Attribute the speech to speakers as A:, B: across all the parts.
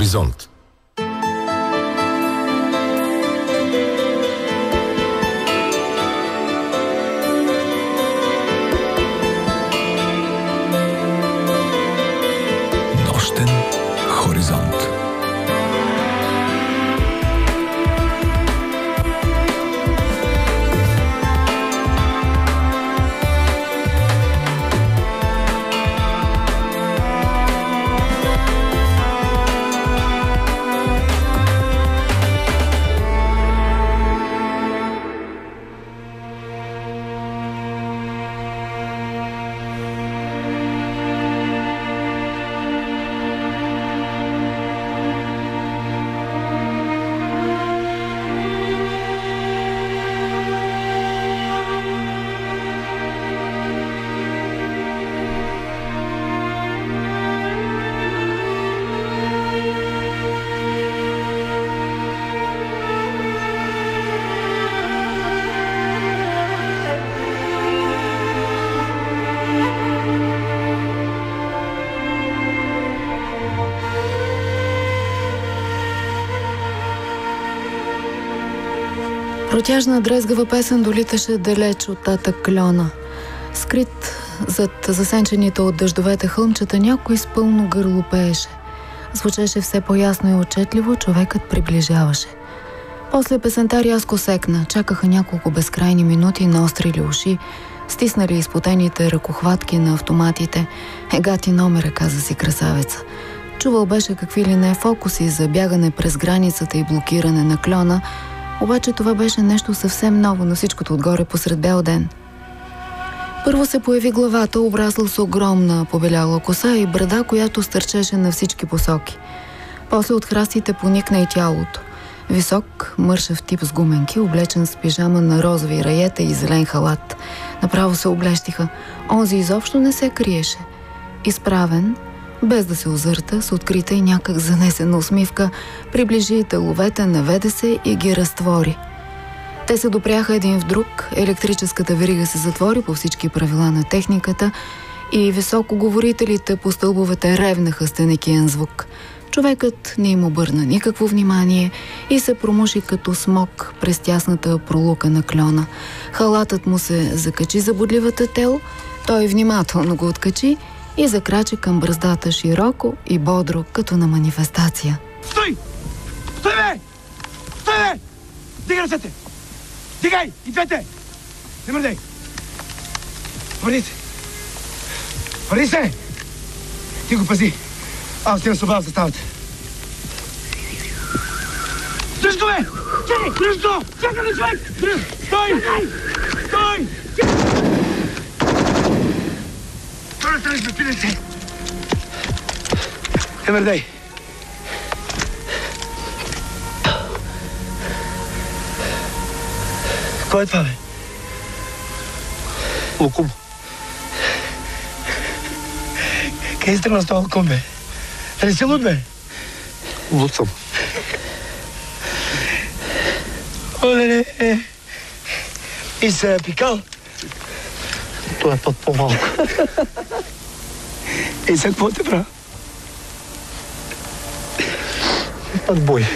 A: Хоризонт.
B: Нощен хоризонт.
C: Протяжна дрезгава песен долиташе далеч от татък кльона. Скрит зад засенчените от дъждовете хълмчета, някой с пълно гърло пееше. Звучеше все по-ясно и отчетливо, човекът приближаваше. После песента рязко секна, чакаха няколко безкрайни минути, наострили уши, стиснали изпотените ръкохватки на автоматите. Егати номера, каза си красавеца. Чувал беше какви ли не фокуси за бягане през границата и блокиране на кльона, обаче това беше нещо съвсем ново, на всичкото отгоре посред бял ден. Първо се появи главата, обрасла с огромна побеляла коса и брада, която стърчеше на всички посоки. После от храстите поникна и тялото. Висок, мършав тип с гуменки, облечен с пижама на розови раета и зелен халат. Направо се облещиха. Онзи изобщо не се криеше. Изправен, без да се озърта, с открита и някак занесена усмивка, приближи теловете, наведе се и ги разтвори. Те се допряха един в друг, електрическата верига се затвори по всички правила на техниката и високоговорителите по стълбовете ревнаха с тенекиен звук. Човекът не им обърна никакво внимание и се промуши като смок през тясната пролука на кльона. Халатът му се закачи за бодливата тел, той внимателно го откачи и закрачи към бръздата широко и бодро, като на манифестация.
D: Стой! Стой, бе! Стой, бе! Дигай ръцете! Дигай! И двете! Не мърдай! Върни се! Върни се! Ти го пази! Аз ти насобавам съставата. Дръжко, бе! Чакай! Дръжко! Чакай, бе, човек! Стой! Стой! Това стане с пилице! Не мърдай! Кой е това, бе? Лукум. Къде сте на този лукум, бе? Дали си луд, бе?
E: Луд съм.
D: Оле, и се пикал?
E: Това е път по-малко.
D: И сега какво те правя?
E: Път бой.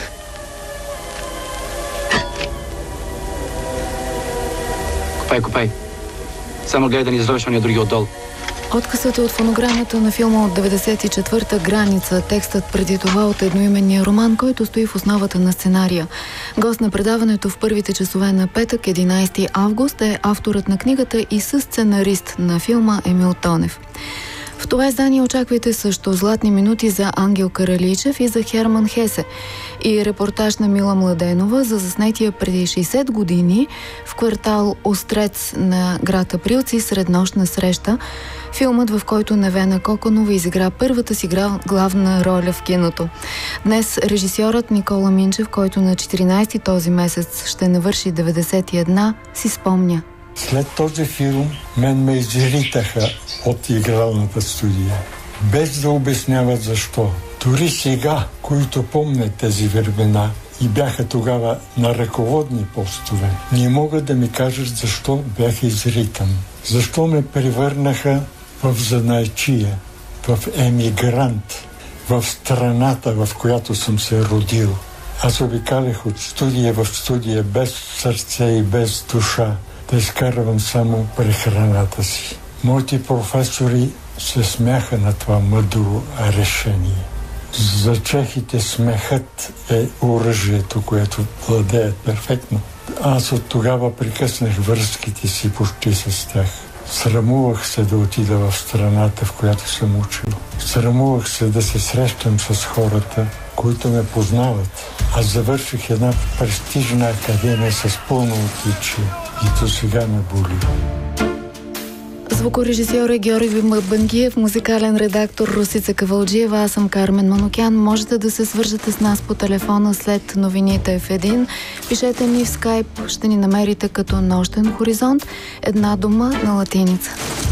F: Копай. Само гледай да ни изровиш ония други отдолу.
C: Откъсът е от фонограмата на филма от 94-та граница, текстът преди това от едноименния роман, който стои в основата на сценария. Гост на предаването в първите часове на петък, 11 август, е авторът на книгата и съсценарист на филма Емил Тонев. В това издание очаквайте също златни минути за Ангел Караличев и за Херман Хесе и репортаж на Мила Младенова за заснетия преди 60 години в квартал Острец на град Априлци среднощна среща, филмът, в който Невена Коконова изигра първата си главна роля в киното. Днес режисьорът Никола Минчев, който на 14 този месец ще навърши 91, си спомня.
G: След този филм мен ме изритаха от игралната студия, без да обясняват защо. Дори сега, които помнят тези времена и бяха тогава на ръководни постове, не могат да ми кажат защо бях изритан. Защо ме превърнаха в занаятчия, в емигрант, в страната, в която съм се родил. Аз обикалях от студия в студия без сърце и без душа, да изкарвам само прехраната си. Моите професори се смяха на това мъдро решение. За чехите смехът е оръжието, което владеят перфектно. Аз от тогава прекъснах връзките си почти с тях. Срамувах се да отида в страната, в която съм учил. Срамувах се да се срещам с хората, които ме познават. Аз завърших една престижна академия с пълно отличие и до сега ме боли.
C: Звукорежисьор е Георги Бангиев, музикален редактор Русица Кавалджиева, аз съм Кармен Манукян. Можете да се свържете с нас по телефона след новините в 1. Пишете ни в скайп, ще ни намерите като Нощен хоризонт, една дума на латиница.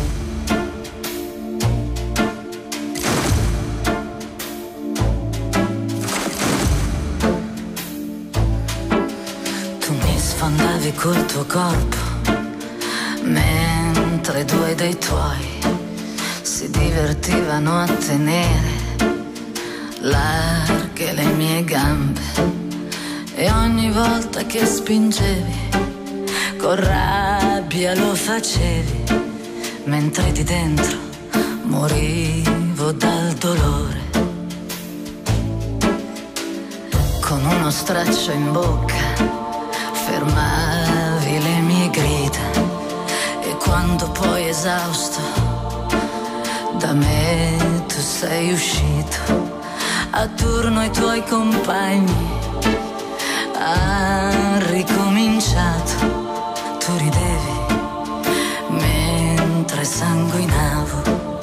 A: Tu mi sfondavi col tuo corpo mentre due dei tuoi si divertivano a tenere larghe le mie gambe e ogni volta che spingevi con rabbia lo facevi mentre di dentro morivo dal dolore. Con uno straccio in bocca fermavi le mie grida e quando poi esausto da me tu sei uscito, a turno i tuoi compagni han ricominciato, tu ridevi mentre sanguinavo.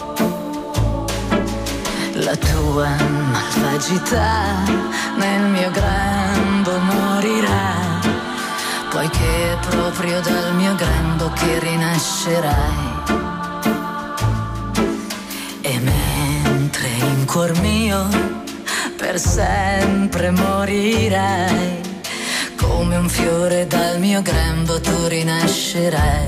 A: La tua malvagità nel mio grembo morirà, poiché è proprio dal mio grembo che rinascerai. E mentre in cuor mio per sempre morirai, come un fiore dal mio grembo tu rinascerai.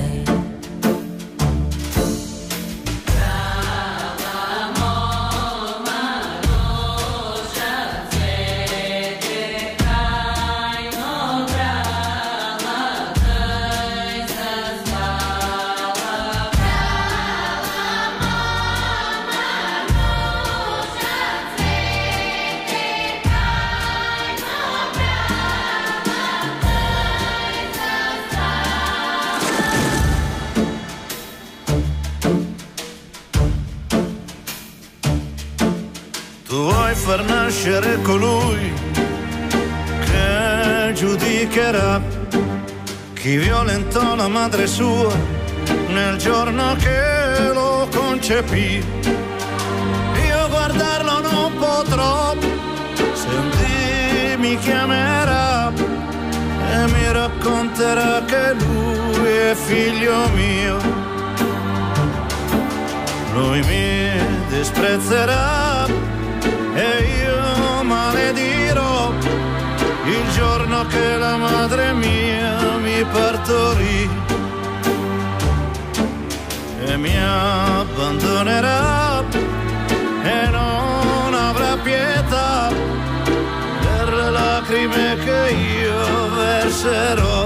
H: Far nascere colui che giudicherà chi violentò la madre sua nel giorno che lo concepì. Io guardarlo non potrò, se un dì mi chiamerà e mi racconterà che lui è figlio mio. Lui mi disprezzerà e io maledirò il giorno che la madre mia mi partorì e mi abbandonerà e non avrà pietà per le lacrime che io verserò.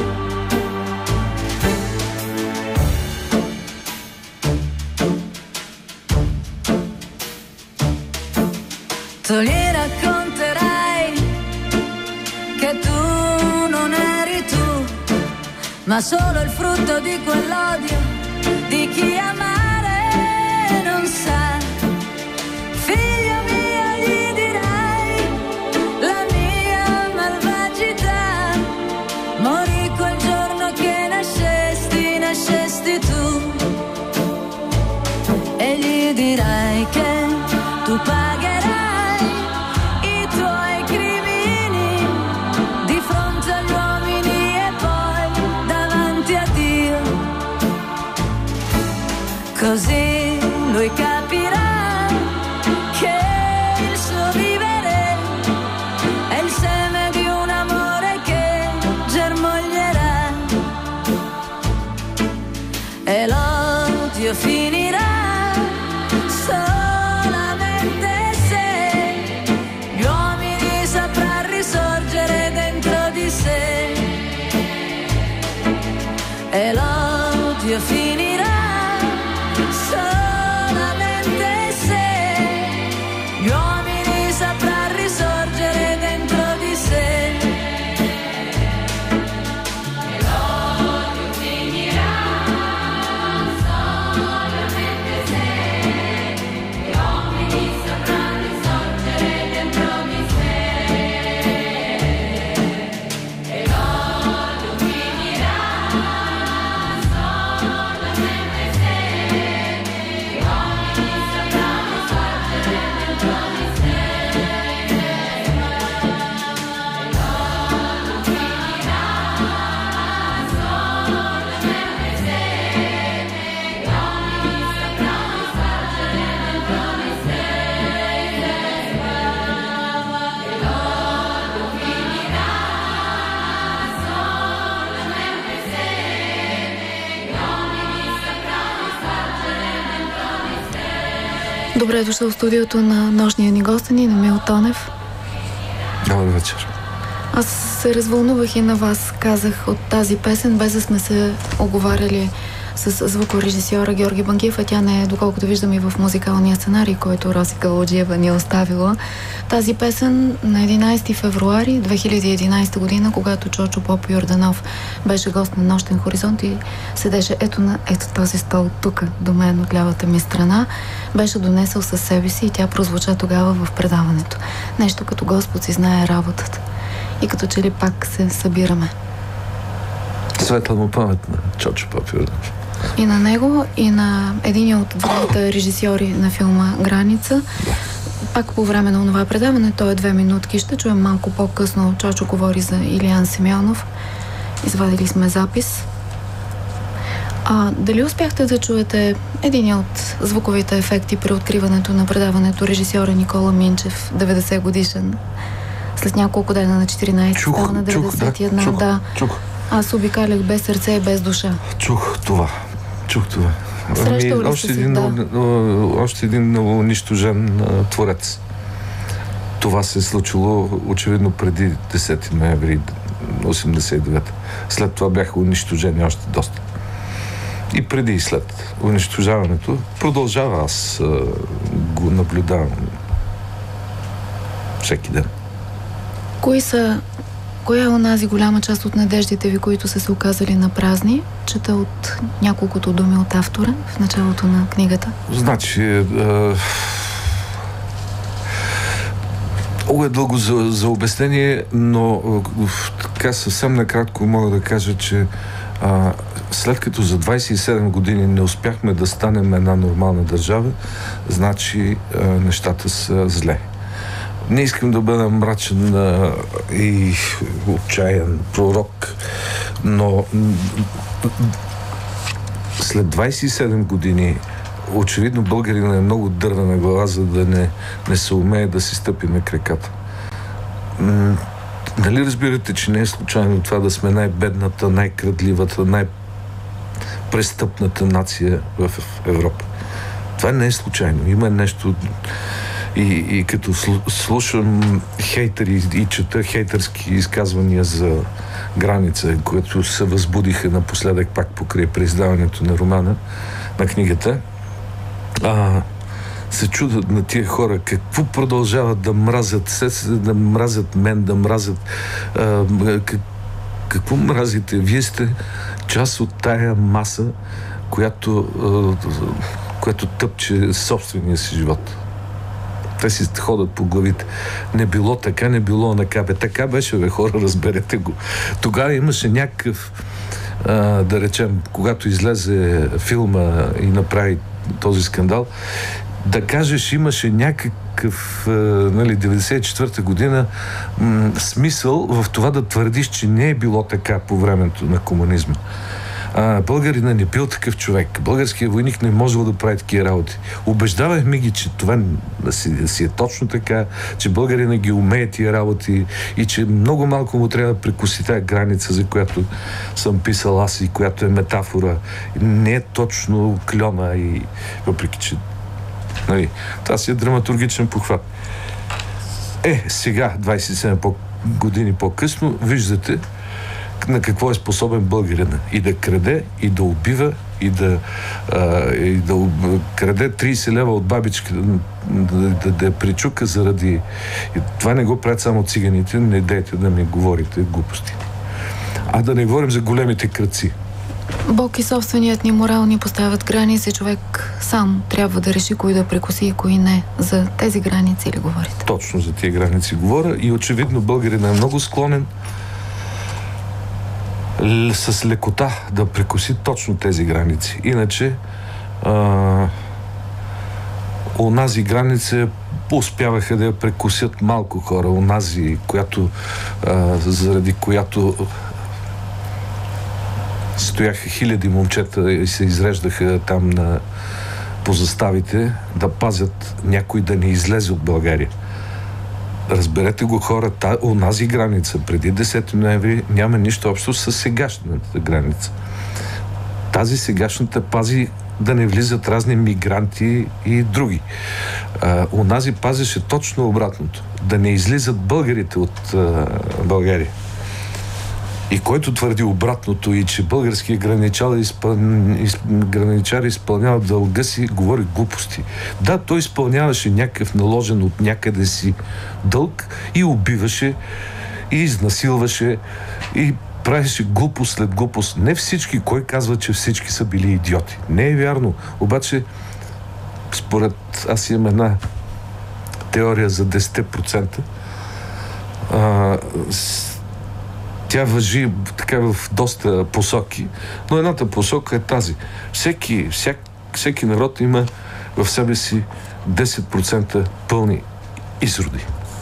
A: Tu gli racconterai che tu non eri tu, ma solo il frutto di quell'odio di chi amare non sa. Figlio mio, gli dirai, la mia malvagità morì quel giorno che nascesti tu. E gli dirai che tu pagherai così lui capirà che il suo vivere è il seme di un amore che germoglierà e l'odio finirà solamente se
C: Добре дошъл в студиото на нощния ни гостен и на Мил Тонев.
I: Добър вечер.
C: Аз се развълнувах и на вас казах от тази песен, без да сме се оговаряли с звукорежисьора Георги Бангиев, а тя не е, доколкото виждам, и в музикалния сценарий, който Роси Калуджиева ни е оставила. Тази песен на 11 февруари 2011 година, когато Чочо Попо Йорданов беше гост на Нощен хоризонт и седеше ето този стол тук, до мен от лявата ми страна, беше донесъл със себе си и тя прозвуча тогава в предаването. Нещо като Господ си знае работата. И като че ли пак се събираме.
I: Светла му памет на Чочо Попо Йорданов.
C: И на него, и на един от двамата режисьори на филма Граница. Пак по време на това предаване, то е 2 минутки. Ще чуем малко по-късно. Чочо говори за Илиян Симеонов. Извадили сме запис. Дали успяхте да чуете един от звуковите ефекти при откриването на предаването режисьора Никола Минчев, 90 годишен? След няколко дена на 14, става на 91.
I: Чух.
C: Аз обикалях без сърце и без душа.
I: Чух това. Още един унищожен творец. Това се е случило очевидно преди 10 ноември 89. След това бяха унищожени още доста. И преди и след унищожаването продължава. Аз го наблюдавам всеки ден. Коя е онази голяма част от надеждите ви, които са се оказали на празни? Чета от няколкото думи от автора в началото на книгата. Значи, е дълго за обяснение, но така съвсем накратко мога да кажа, че след като за 27 години не успяхме да станем една нормална държава, значи нещата са зле. Не искам да бъда мрачен и отчаян пророк, но след 27 години очевидно българина е много дървена глава, за да не се умее да си стъпи на краката. Нали разбирате, че не е случайно това да сме най-бедната, най-крадливата, най-престъпната нация в Европа? Това не е случайно. Има нещо... И като слушам хейтери и чета хейтърски изказвания за Граница, които се възбудиха напоследък пак покрай преиздаването на романа, на книгата, се чудят на тия хора какво продължават да мразят, да мразят мен, да мразят какво мразите? Вие сте част от тая маса, която тъпче собствения си живот. Те си ходят по главите. Не било така, не било накабе. Така беше, бе, хора, разберете го. Тогава имаше някакъв, да речем, когато излезе филма и направи този скандал, да кажеш, имаше някакъв, 94-та година смисъл в това да твърдиш, че не е било така по времето на комунизма. Българина не бил такъв човек. Българският войник не можел да прави такива работи. Убеждавахме ги, че това си е точно така, че българина ги умее тия работи и че много малко му трябва да прекуси тая граница, за която съм писал аз и която е метафора. Не е точно кльона и въпреки, че това си е драматургичен похват. Сега, 27 години по-късно, виждате на какво е способен българина. И да краде, и да убива, и да краде 30 лева от бабичка, да причука заради... И това не го правят само циганите, не дейте да ми говорите глупости. А да не говорим за големите крадци.
C: Бог и собственият ни морал ни поставят граници. Човек сам трябва да реши кои да прекоси и кои не. За тези граници ли говорите? Точно
I: за тези граници говоря и очевидно българина е много склонен с лекота да прекоси точно тези граници. Иначе онази граница успяваха да я прекусят малко хора. Онази, заради която стояха хиляди момчета и се изреждаха там по заставите да пазят някой да не излезе от България. Разберете го, хора, онази граница преди 10 ноември няма нищо общо с сегашната граница. Тази сегашната пази да не влизат разни мигранти и други. Онази пазеше точно обратното. Да не излизат българите от България. И който твърди обратното и че българския граничар изпълнява дълга си, говори глупости. Да, той изпълняваше някакъв наложен от някъде си дълг и убиваше, и изнасилваше, и правеше глупост след глупост. Не всички. Кой казва, че всички са били идиоти? Не е вярно. Обаче, според аз имам една теория за 10%. Тя важи така в доста посоки, но едната посока е тази. Всеки народ има в себе си 10% пълни изроди.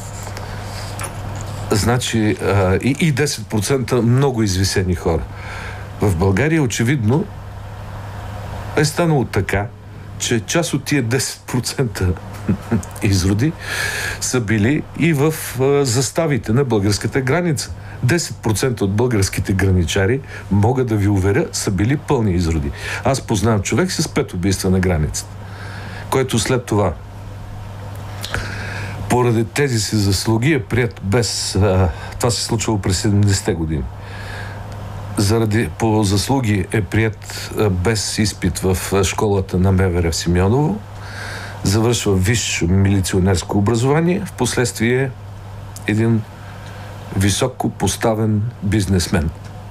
I: Значи и 10% много извисени хора. В България очевидно е станало така, че част от тия 10% изроди са били и в заставите на българската граница. 10% от българските граничари, мога да ви уверя, са били пълни изроди. Аз познавам човек с 5 убийства на границата, който след това поради тези си заслуги е приет без... това се случвало през 70-те години. По заслуги е приет без изпит в школата на МВР в Симеоново, завършва висше милиционерско образование, впоследствие един високо поставен бизнесмен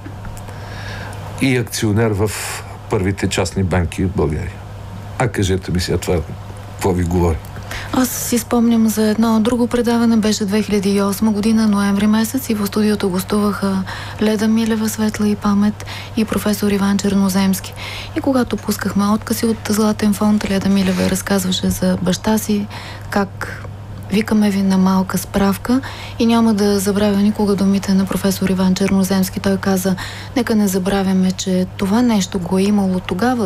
I: и акционер в първите частни банки в България. Кажете ми сега това, какво ви говори?
C: Аз си спомням за едно друго предаване, беше 2008 година, ноември месец, и в студиото гостуваха Леда Милева, светла и памет, и професор Иван Черноземски. И когато пускахме откази от Златен фонд, Леда Милева разказваше за баща си, как викаме ви на малка справка, и няма да забравя никога думите на професор Иван Черноземски. Той каза, нека не забравяме, че това нещо го е имало тогава,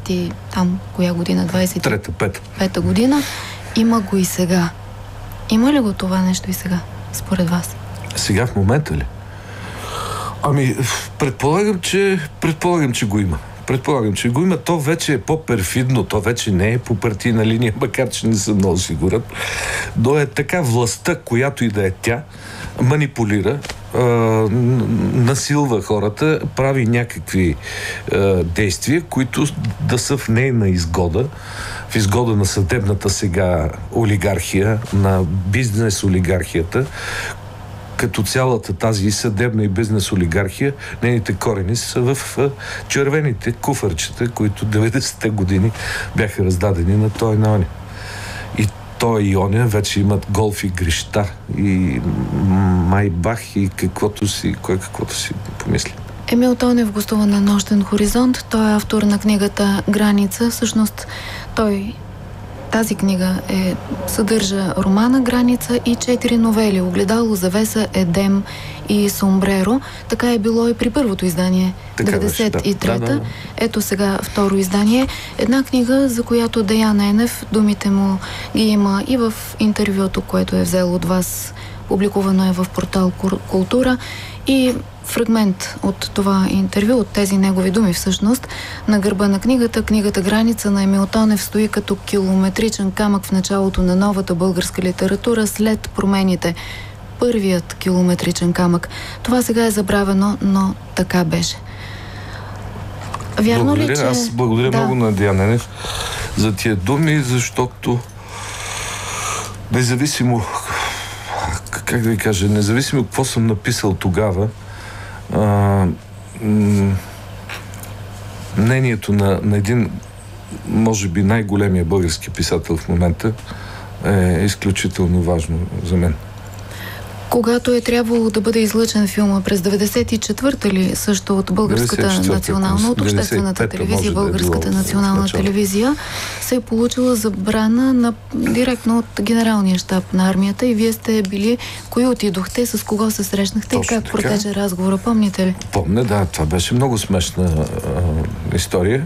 C: 23-та година, има го и сега. Има ли го това нещо и сега, според вас?
I: Сега в момента ли? Предполагам, че го има. То вече е по-перфидно, то вече не е по партийна линия, макар че не съм много сигурен. Но е така властта, която и да е тя, манипулира, насилва хората, прави някакви действия, които да са в нейна изгода, в изгода на съдебната сега олигархия, на бизнес олигархията, като цялата тази и съдебна и бизнес олигархия, нейните корени са в червените куфарчета, които 90-те години бяха раздадени на той и на оня. И той и оня вече имат голф игрища и майбах и каквото си помисли.
C: Емил Тонев гостува на Нощен хоризонт. Той е автор на книгата Граница. Всъщност тази книга съдържа романа Граница и 4 новели: Огледало, Завеса, Едем и Сомбреро. Така е било и при първото издание, 93-та. Ето сега второ издание. Една книга, за която Деян Енев, думите му ги има и в интервюто, което е взел от вас. Публикувано е в портал Култура. И фрагмент от това интервю, от тези негови думи всъщност, на гърба на книгата Граница на Емил Тонев стои като километричен камък в началото на новата българска литература след промените. Първият километричен камък. Това сега е забравено, но така беше. Вярно ли, че...
I: Аз благодаря много на Деян Енев за тия думи, защото независимо какво съм написал тогава, мнението на един, може би най-големия български писател в момента е изключително важно за мен.
C: Когато е трябвало да бъде излъчен филма през 94-та ли, също от Българската национална, от обществената телевизия, Българската национална телевизия, се е получила забрана директно от генералния щаб на армията, и вие сте били, кои отидохте, с кого се срещнахте и как протече разговора, помните ли?
I: Помня, да, това беше много смешна история.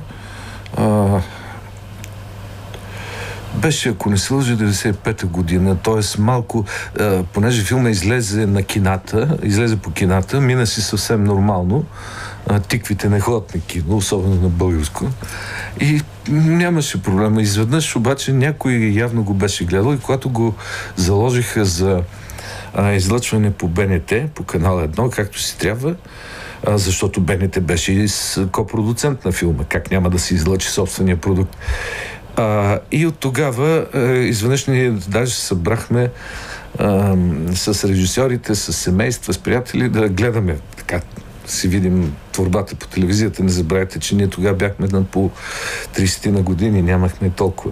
I: Беше, ако не се лъжа, 95-та година, т.е. малко, понеже филма излезе по кината, мина си съвсем нормално, тиквите не ходят на кино, особено на българско. И нямаше проблема. Изведнъж обаче някой явно го беше гледал и когато го заложиха за излъчване по БНТ, по канал 1, както си трябва, защото БНТ беше и с копродуцент на филма. Как няма да се излъчи собствения продукт. И от тогава изведнъж ние даже се събрахме с режисьорите, с семейства, с приятели да гледаме така, си видим творбата по телевизията. Не забравяйте, че ние тогава бяхме на по 30 на години, нямахме толкова.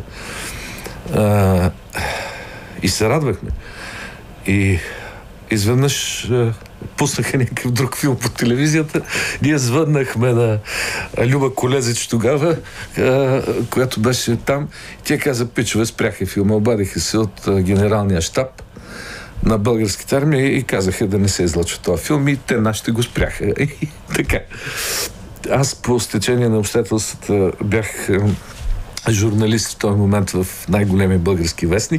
I: И се радвахме. И изведнъж пуснаха някакъв друг филм по телевизията. Ние звъннахме на Люба Колезич тогава, която беше там. Тя каза: пичове, спряха филма. Обадиха се от генералния щаб на българската армия и казаха да не се излъчва този филм и те нашите го спряха. И така. Аз по стечение на обстоятелствата бях журналист в този момент в най-големия български вестник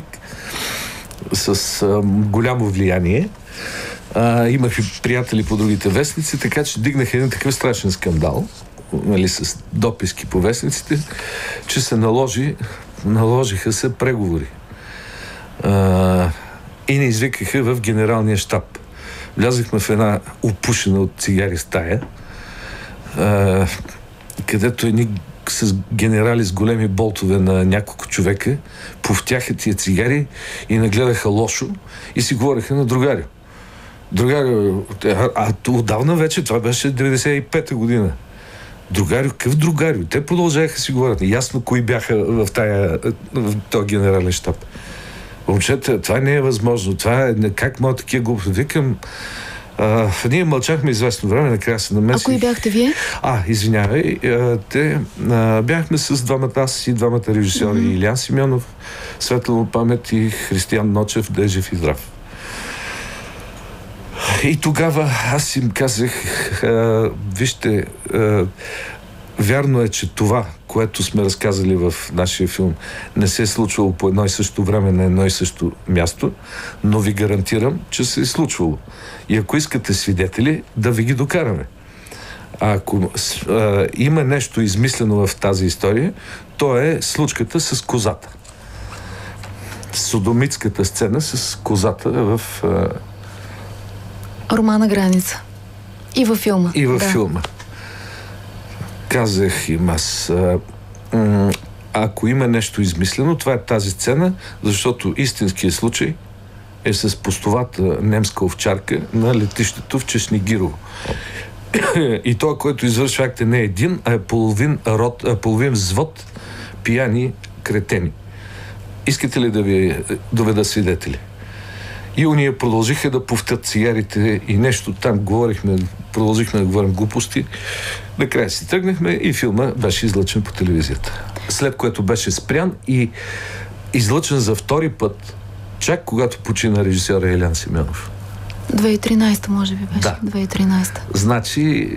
I: с голямо влияние. Имах и приятели по другите вестници, така че дигнах един такъв страшен скандал, нали, с дописки по вестниците, че се наложиха се преговори. И ни извикаха в генералния щаб. Влязахме в една опушена от цигари стая, където едни с генерали с големи болтове на няколко човека повтяха тия цигари и нагледаха лошо и си говореха на другари. Отдавна вече, това беше 95-та година. Другарио, какъв другарио? Те продължаваха си говорят. Ясно кои бяха в този генерален щаб. Момчета, това не е възможно. Това е как могат такива глупости. Викам, ние мълчахме известно време, накрая се намесих.
C: А кои бяхте вие?
I: Извинявай. Бяхме с аз и двамата режисьори. Илян Симеонов, светла му памет, и Християн Ночев, да е жив и здрав. И тогава аз им казах: вижте, вярно е, че това, което сме разказали в нашия филм, не се е случвало по едно и също време на едно и също място, но ви гарантирам, че се е случвало. И ако искате свидетели, да ви ги докараме. Ако има нещо измислено в тази история, то е случката с козата. Содомитската сцена с козата в
C: романа Граница. И във филма.
I: И във филма. Казах им аз: ако има нещо измислено, това е тази сцена, защото истинският случай е с пустовата немска овчарка на летището в Чешнигирово. И той, който извършва акта, не е един, а е половин взвод пияни кретени. Искате ли да ви доведа свидетели? И уния продължиха да повтят цигарите и нещо там продължихме да говорим глупости. Накрая си тръгнахме и филма беше излъчен по телевизията. След което беше спрян и излъчен за втори път, чак когато почина режисьора Илян Симеонов.
C: 2013 може би беше.
I: Да.
C: 2013.
I: Значи,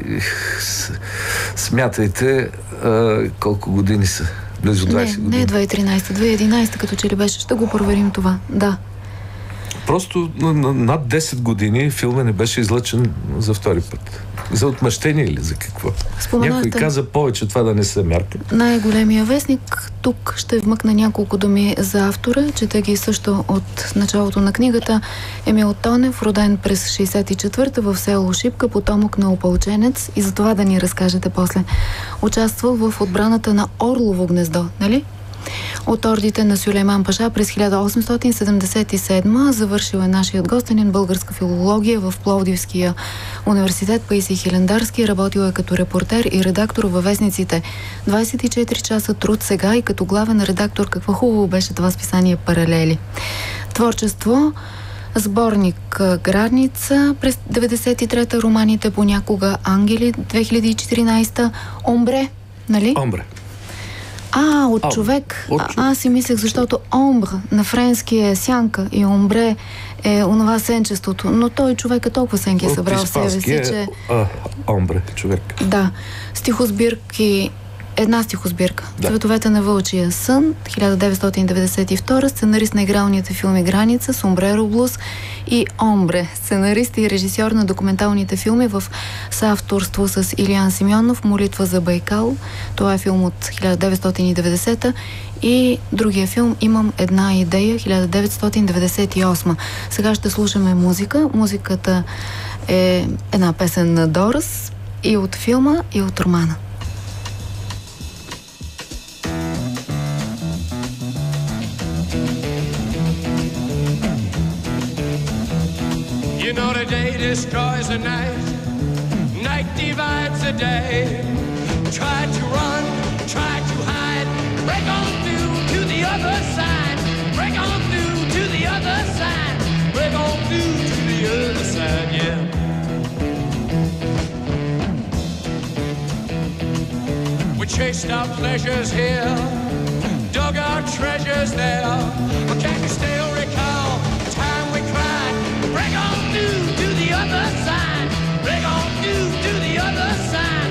I: смятайте колко години са. Близо 20 години.
C: Не 2013, 2011 като че ли беше. Ще го проверим това. Да.
I: Просто над 10 години филма не беше излъчен за втори път. За отмъщение или за какво? Някой каза повече това да не се мярка.
C: Най-големия вестник. Тук ще вмъкна няколко думи за автора. Чета ги също от началото на книгата. Емил Тонев, роден през 64-та в село Шипка, потомък на опълченец, и за това да ни разкажете после. Участвал в отбраната на Орлово гнездо, нали? От ордите на Сюлейман Паша през 1877 завършил е нашият гостенин българска филология в Пловдивския университет Паисий Хилендарски. Работил е като репортер и редактор във вестниците 24 часа труд сега и като главен редактор. Какво хубаво беше това списание Паралели. Творчество: сборник Граница през 93-та, романите Понякога ангели 2014-та, Омбре, нали?
I: Омбре.
C: От човек. Аз си мислех, защото омбре на френски е сянка и омбре е онова сенчеството. Но той човек е толкова сенки е събрал в себе си, че...
I: Омбре, човек.
C: Да. Стихосбирки една стихосбирка.
I: Да.
C: Цветовете на вълчия сън, 1992, сценарист на игралните филми Граница, Сомбреро блуз и Омбре, сценарист и режисьор на документалните филми в съавторство с Илиян Симеонов, Молитва за Байкал. Това е филм от 1990 и другия филм Имам една идея, 1998. Сега ще слушаме музика. Музиката е една песен на Дорс и от филма, и от романа.
J: You know the day destroys the night, night divides the day. Try to run, try to hide, break on through to the other side, break on through to the other side, break on through to the other side, yeah. We chased our pleasures here, dug our treasures there, but can you still recall the time we cried? Break on through to the other side, break on through to the other side.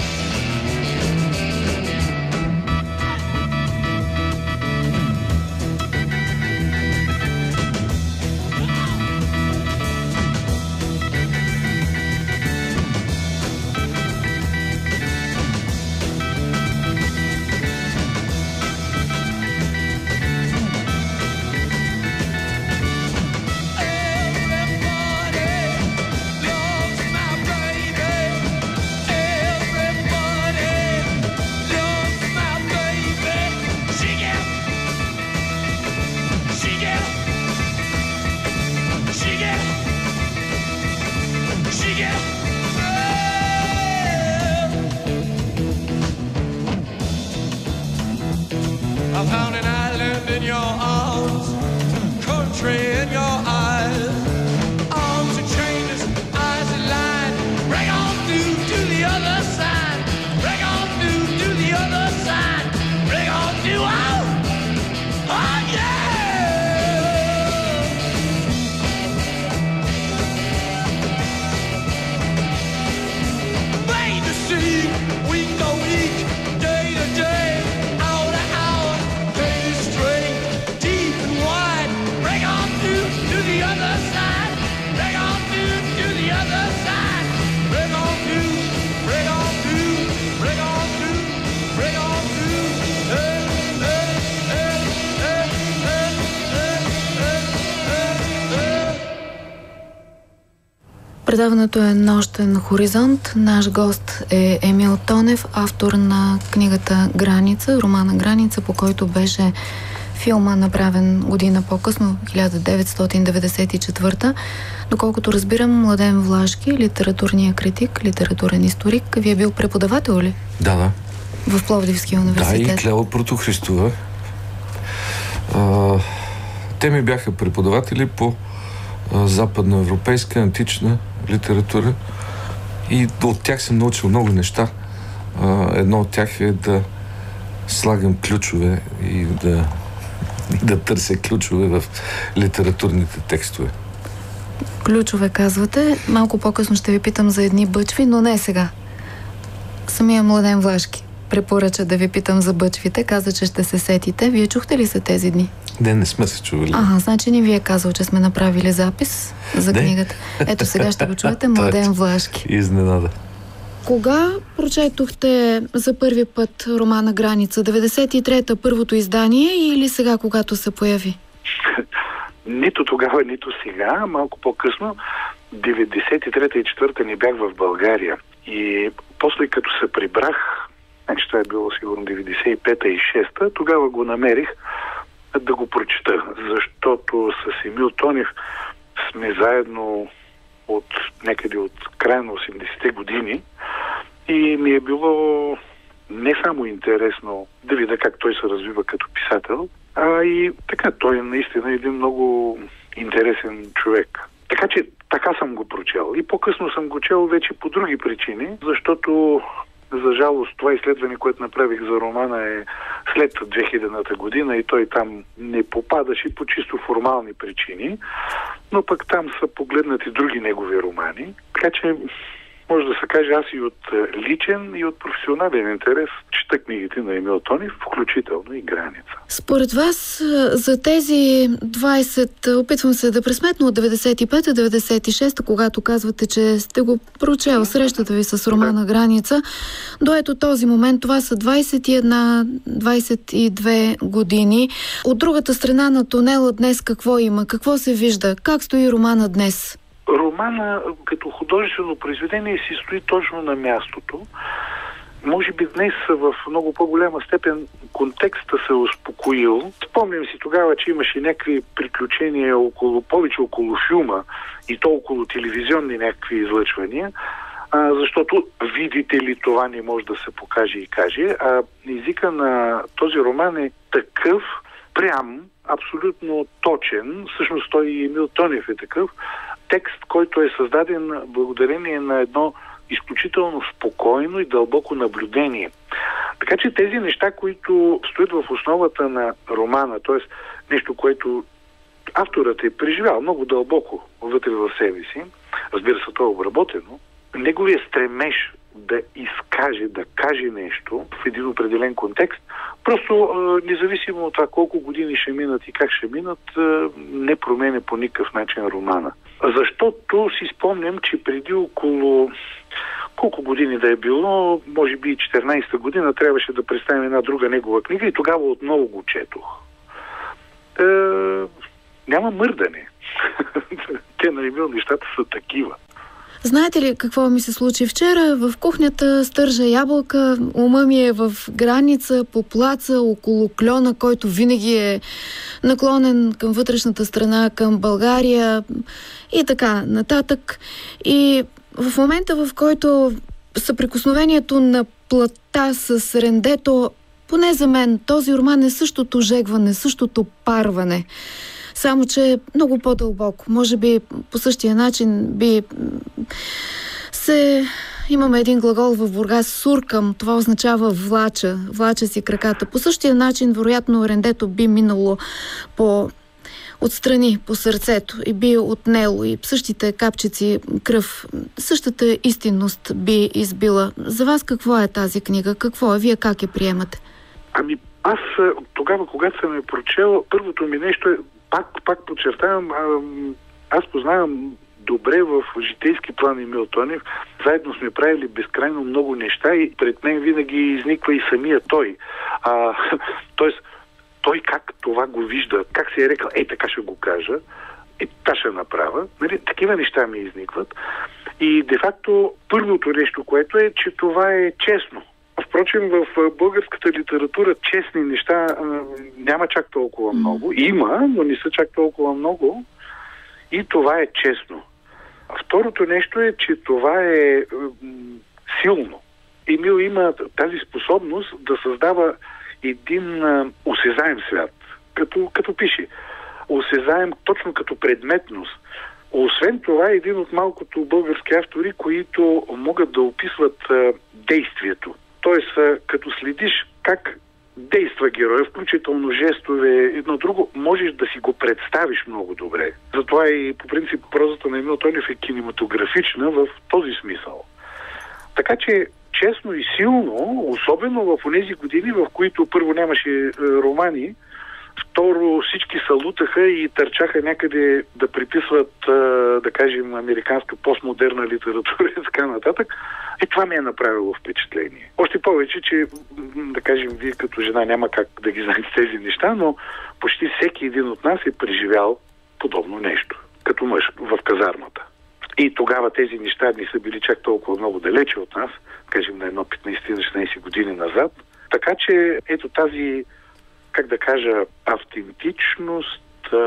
J: I found an island in your arms, country in your eyes, arms are chainless, eyes are lined. Break on through to the other side, break on through to the other side, break on through, oh, oh yeah! Made to see, week to week, day to day.
C: Предаването е Нощен хоризонт. Наш гост е Емил Тонев, автор на книгата Граница, романа Граница, по който беше филма направен година по-късно, 1994. Доколкото разбирам, Младен Влашки, литературния критик, литературен историк. Вие бил преподавател ли?
I: Да.
C: В Пловдивския университет.
I: Да, и Клева Протохристова. Те ми бяха преподаватели по западноевропейска, антична литература и от тях съм научил много неща. Едно от тях е да слагам ключове и да търся ключове в литературните текстове.
C: Ключове казвате. Малко по-късно ще ви питам за едни бъчви, но не сега. Самия Младен Влашки препоръча да ви питам за бъчвите. Каза, че ще се сетите. Вие чухте ли се тези дни?
I: Не сме се чували.
C: Значи не ви е казал, че сме направили запис за книгата. Ето сега ще го чуете. Младен Влашки.
I: Изненада.
C: Кога прочетохте за първи път романа Граница? 93-та първото издание или сега, когато се появи?
K: Нито тогава, нито сега. Малко по-късно. 93-та и 4-та не бях в България. И после като се прибрах, значи това е било сигурно 95-та и 6-та, тогава го намерих да го прочета. Защото с Емил Тонев сме заедно от някъде от края на 80-те години и ми е било не само интересно да видя как той се развива като писател, а и така, той е наистина един много интересен човек. Така че така съм го прочел. И по-късно съм го чел вече по други причини, защото за жалост това изследване, което направих за романа е след 2000-та година и той там не попадаше по чисто формални причини, но пък там са погледнати други негови романи. Така че може да се каже, аз и от личен и от професионален интерес чета книгите на Емил Тонев, включително и Граница.
C: Според вас за тези 20, опитвам се да пресметна от 95-та, 96-та, когато казвате, че сте го прочел срещата ви с романа Граница, до ето този момент, това са 21-22 години. От другата страна на тунела днес какво има? Какво се вижда? Как стои романа днес?
K: Романа като художествено произведение си стои точно на мястото. Може би днес в много по-голяма степен контекста се успокоил. Спомням си тогава, че имаше някакви приключения повече около филма и то около телевизионни някакви излъчвания, защото видите ли, това не може да се покаже и каже. А езика на този роман е такъв прям, абсолютно точен. Всъщност той и Емил Тонев е такъв. Текст, който е създаден благодарение на едно изключително спокойно и дълбоко наблюдение. Така че тези неща, които стоят в основата на романа, т.е. нещо, което авторът е преживял много дълбоко вътре в себе си, разбира се, то е обработено, неговия стремеж да изкаже, да каже нещо в един определен контекст, просто независимо от това колко години ще минат и как ще минат, не променя по никакъв начин романа. Защото си спомням, че преди около колко години да е било, може би 14-та година, трябваше да представим една друга негова книга и тогава отново го четох. Няма мърдане. Те на Емил нещата са такива.
C: Знаете ли какво ми се случи вчера? В кухнята стържа ябълка, ума ми е в Граница, по плаца, около кльона, който винаги е наклонен към вътрешната страна, към България и така нататък. И в момента, в който съприкосновението на плата с рендето, поне за мен, този роман е същото жегване, същото парване. Само че много по-дълбоко. Може би по същия начин имаме един глагол в Бургас, суркам. Това означава влача си краката. По същия начин, вероятно, рендето би минало отстрани по сърцето и би отнело и същите капчици кръв, същата истинност би избила. За вас какво е тази книга? Какво е? Вие как я приемате?
K: Ами аз тогава, когато съм я прочел, първото ми нещо е, пак подчертавам, аз познавам добре в житейски план Емил Тонев. Заедно сме правили безкрайно много неща и пред мен винаги изниква и самия той. Тоест, той как това го вижда, как се е рекал, така ще го кажа, та ще направя. Нали, такива неща ми изникват. И де-факто първото нещо, което е, че това е честно. Впрочем, в българската литература честни неща няма чак толкова много. Има, но не са чак толкова много. И това е честно. Второто нещо е, че това е силно. Емил има тази способност да създава един осезаем свят, като пише. Осезаем точно като предметност. Освен това е един от малкото български автори, които могат да описват действието. Тоест, като следиш как действа героя, включително жестове, едно друго, можеш да си го представиш много добре. Затова и по принцип прозата на Емил Тонев е кинематографична в този смисъл. Така че честно и силно, особено в тези години, в които първо нямаше романи, второ всички се лутаха и търчаха някъде да приписват, да кажем, американска постмодерна литература и така нататък. Това ми е направило впечатление. Още повече, че, да кажем, вие като жена няма как да ги знаете тези неща, но почти всеки един от нас е преживял подобно нещо, като мъж в казармата. И тогава тези неща не са били чак толкова много далече от нас, кажем на едно 15-16 години назад. Така че ето тази, как да кажа, автентичност,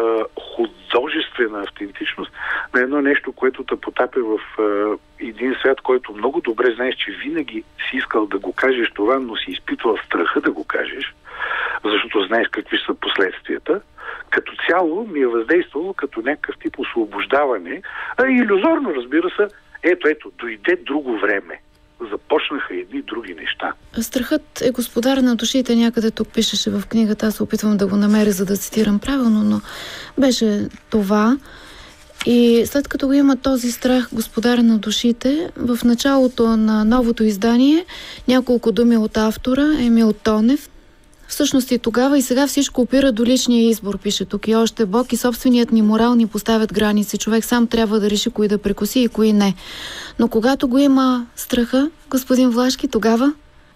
K: художествена автентичност на едно нещо, което те потапя в един свят, който много добре знаеш, че винаги си искал да го кажеш това, но си изпитвал страха да го кажеш, защото знаеш какви са последствията. Като цяло ми е въздействало като някакъв тип освобождаване, илюзорно, разбира се. Ето, дойде друго време. Започнаха едни други неща.
C: Страхът е господар на душите, някъде тук пишеше в книгата, аз се опитвам да го намеря, за да цитирам правилно, но беше това. И след като го има този страх, господар на душите, в началото на новото издание няколко думи от автора Емил Тонев. Всъщност и тогава и сега всичко опира до личния избор, пише тук. И още Бог и собственият ни морал ни поставят граници. Човек сам трябва да реши кои да прекоси и кои не. Но когато го има страха, господин Влашки, тогава?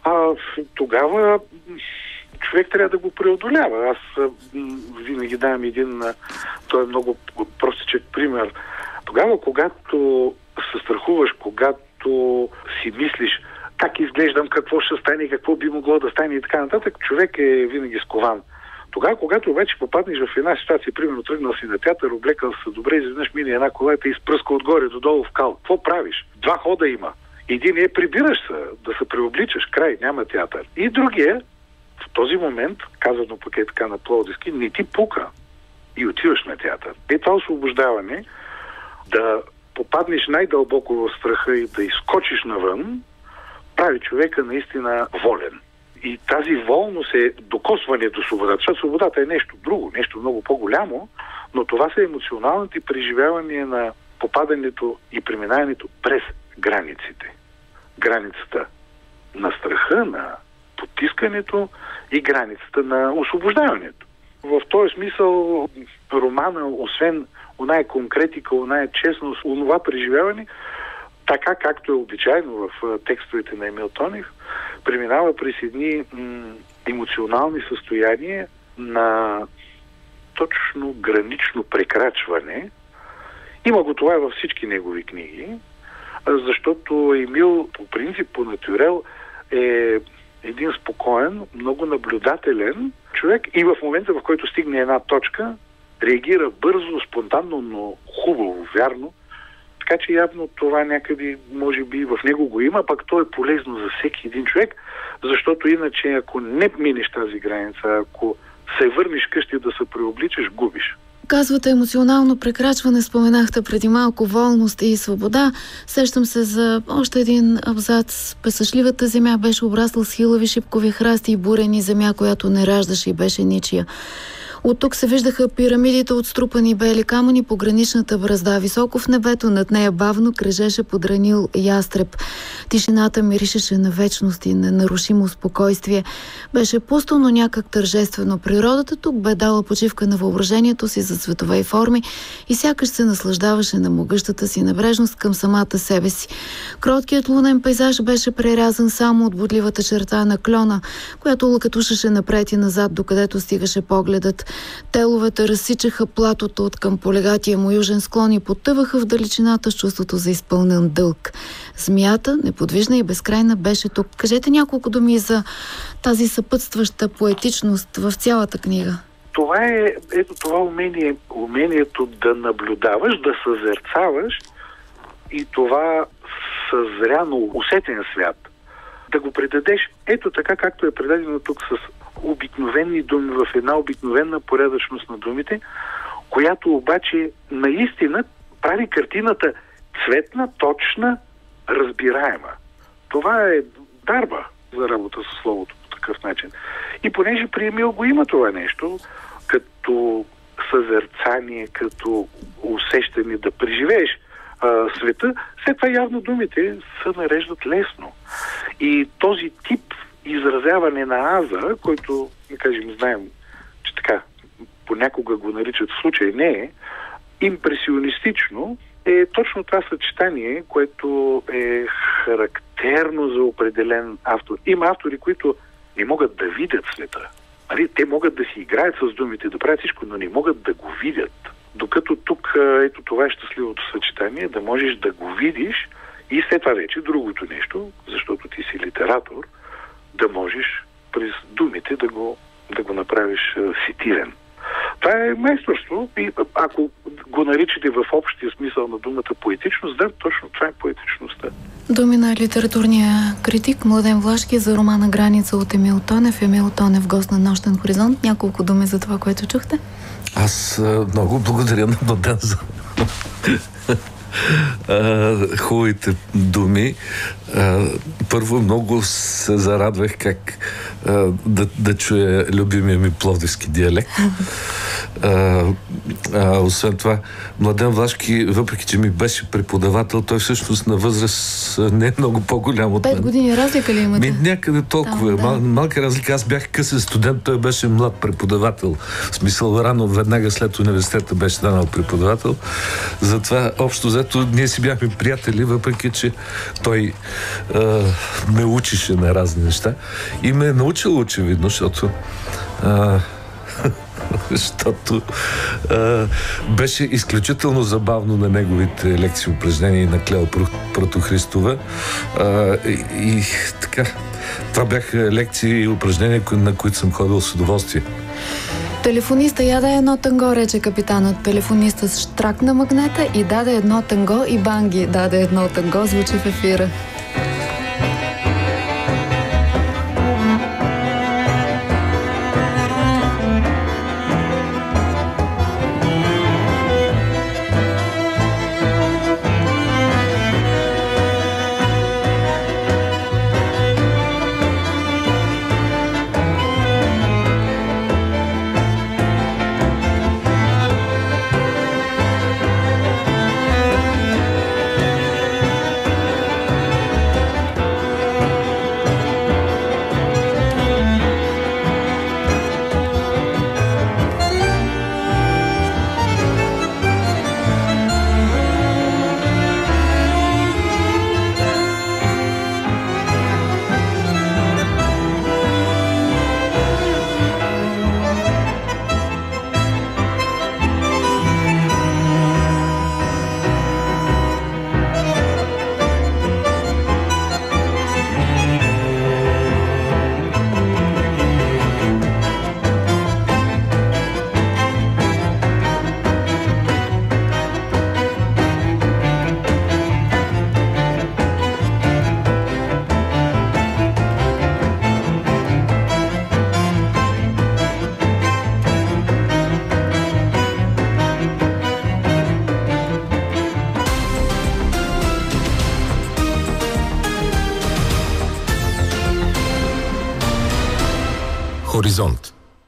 K: Тогава човек трябва да го преодолява. Аз винаги давам един, той е много простичък пример. Тогава, когато се страхуваш, когато си мислиш как изглеждам, какво ще стане, какво би могло да стане и така нататък, човек е винаги скован. Тогава, когато обаче попаднеш в една ситуация, примерно тръгнал си на театър, облекал се добре, изведнъж мине една кола и те изпръска отгоре додолу в кал. Какво правиш? 2 хода има. Един е прибираш се, да се преобличаш, край, няма театър. И другия, в този момент, казано пък е така на пловдивски, не ти пука и отиваш на театър. Това освобождаване, да попаднеш най-дълбоко в страха и да изскочиш навън, прави човека наистина волен. И тази волност е докосване до свободата. Защото свободата е нещо друго, нещо много по-голямо, но това са емоционалните преживявания на попадането и преминаването през границите. Границата на страха, на потискането и границата на освобождаването. В този смисъл романа, освен оная конкретика, оная честност, онова преживяване, така както е обичайно в текстовете на Емил Тонев, преминава през едни емоционални състояния на точно гранично прекрачване. Има го това във всички негови книги, защото Емил по принцип, по натюрел е един спокоен, много наблюдателен човек и в момента, в който стигне една точка, реагира бързо, спонтанно, но хубаво, вярно. Така че явно това някъде, може би, в него го има, пък то е полезно за всеки един човек, защото иначе, ако не минеш тази граница, ако се върнеш къщи да се преобличаш, губиш.
C: Казвате емоционално прекрачване, споменахте преди малко волност и свобода. Сещам се за още един абзац. Песъчливата земя беше обрасла с хилави шипкови храсти и бурени земя, която не раждаше и беше ничия. От тук се виждаха пирамидите от струпани бели камъни по граничната бразда. Високо в небето над нея бавно кръжеше подранил ястреб. Тишината миришеше на вечност и на ненарушимо спокойствие. Беше пусто, но някак тържествено. Природата тук бе дала почивка на въображението си за цветове и форми и сякаш се наслаждаваше на могъщата си небрежност към самата себе си. Кроткият лунен пейзаж беше прерязан само от бодливата черта на клона, която лъкатушеше напред и назад, докъдето стигаше погледът. Теловете разсичаха платото от към полегатия му южен склон и потъваха в далечината с чувството за изпълнен дълг. Змията, неподвижна и безкрайна, беше тук. Кажете няколко думи за тази съпътстваща поетичност в цялата книга.
K: Това е, това умение, умението да наблюдаваш, да съзерцаваш и това съзряно усетен свят, да го предадеш ето така, както е предадено тук с обикновени думи, в една обикновена порядъчност на думите, която обаче наистина прави картината цветна, точна, разбираема. Това е дарба за работа с словото по такъв начин. И понеже при Емил го има това нещо, като съзерцание, като усещане да преживееш света, след това явно думите се нареждат лесно. И този тип изразяване на аза, който, да кажем, знаем, че така понякога го наричат, в случай не е, импресионистично, е точно това съчетание, което е характерно за определен автор. Има автори, които не могат да видят света. Те могат да си играят с думите, да правят всичко, но не могат да го видят. Докато тук, ето това е щастливото съчетание, да можеш да го видиш и след това вече другото нещо, защото ти си литератор, да можеш през думите да го направиш сетирен. Това е майсторство и ако го наричате в общия смисъл на думата поетичност, да, точно това е поетичността.
C: Думи на литературния критик Младен Влашки за романа «Граница» от Емил Тонев. Емил Тонев, гост на Нощен хоризонт. Няколко думи за това, което чухте.
I: Аз много благодаря на Младен за хубавите думи. Първо много се зарадвах как да чуя любимия ми пловдивски диалект. Освен това, Младен Влашки, въпреки че ми беше преподавател, той всъщност на възраст не е много по-голям от мен.
C: 5 години разлика ли имате?
I: Някъде толкова. Да. Малка разлика. Аз бях късен студент, той беше млад преподавател. В смисъл, рано, веднага след университета беше станал преподавател. Затова, общо взето, ние си бяхме приятели, въпреки че той ме учише на разни неща. И ме е научил очевидно, защото беше изключително забавно на неговите лекции упражнения на Клео Протохристова. И така, това бяха лекции и упражнения, на които съм ходил с удоволствие.
C: Телефониста яде едно танго, рече капитанът. Телефониста штракна магнета и даде едно танго, и Банги даде едно танго, звучи в ефира.
B: Хоризонт.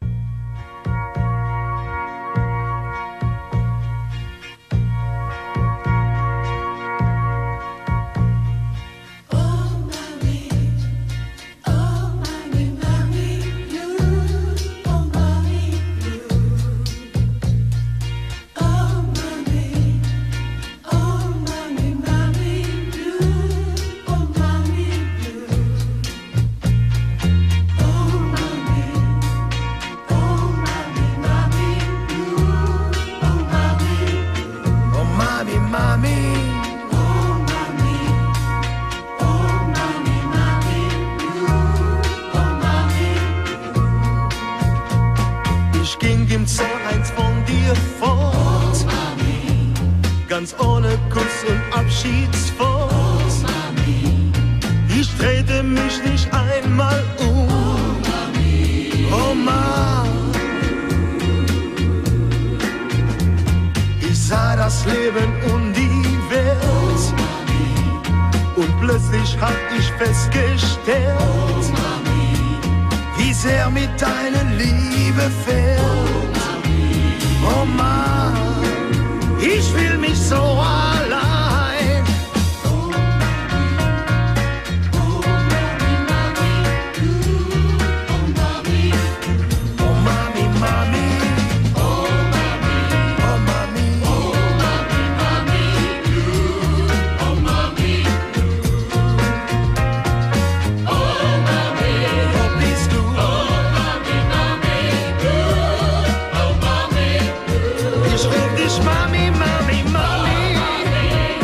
J: Ganz ohne Kuss und Abschiedsfuss. Ich drehte mich nicht einmal um. Oh Mann, ich sah das Leben und die Welt. Und plötzlich hab ich festgestellt, wie sehr mir deine Liebe fehlt. Oh Mann, ich fühl mich so allein. Oh Mami, Mami. Oh Mami. Oh Mami. Oh Mami, Mami. Oh Mami. Oh Mami. Wo bist du? Oh Mami, Mami. Oh Mami. Ich ruf dich Mami.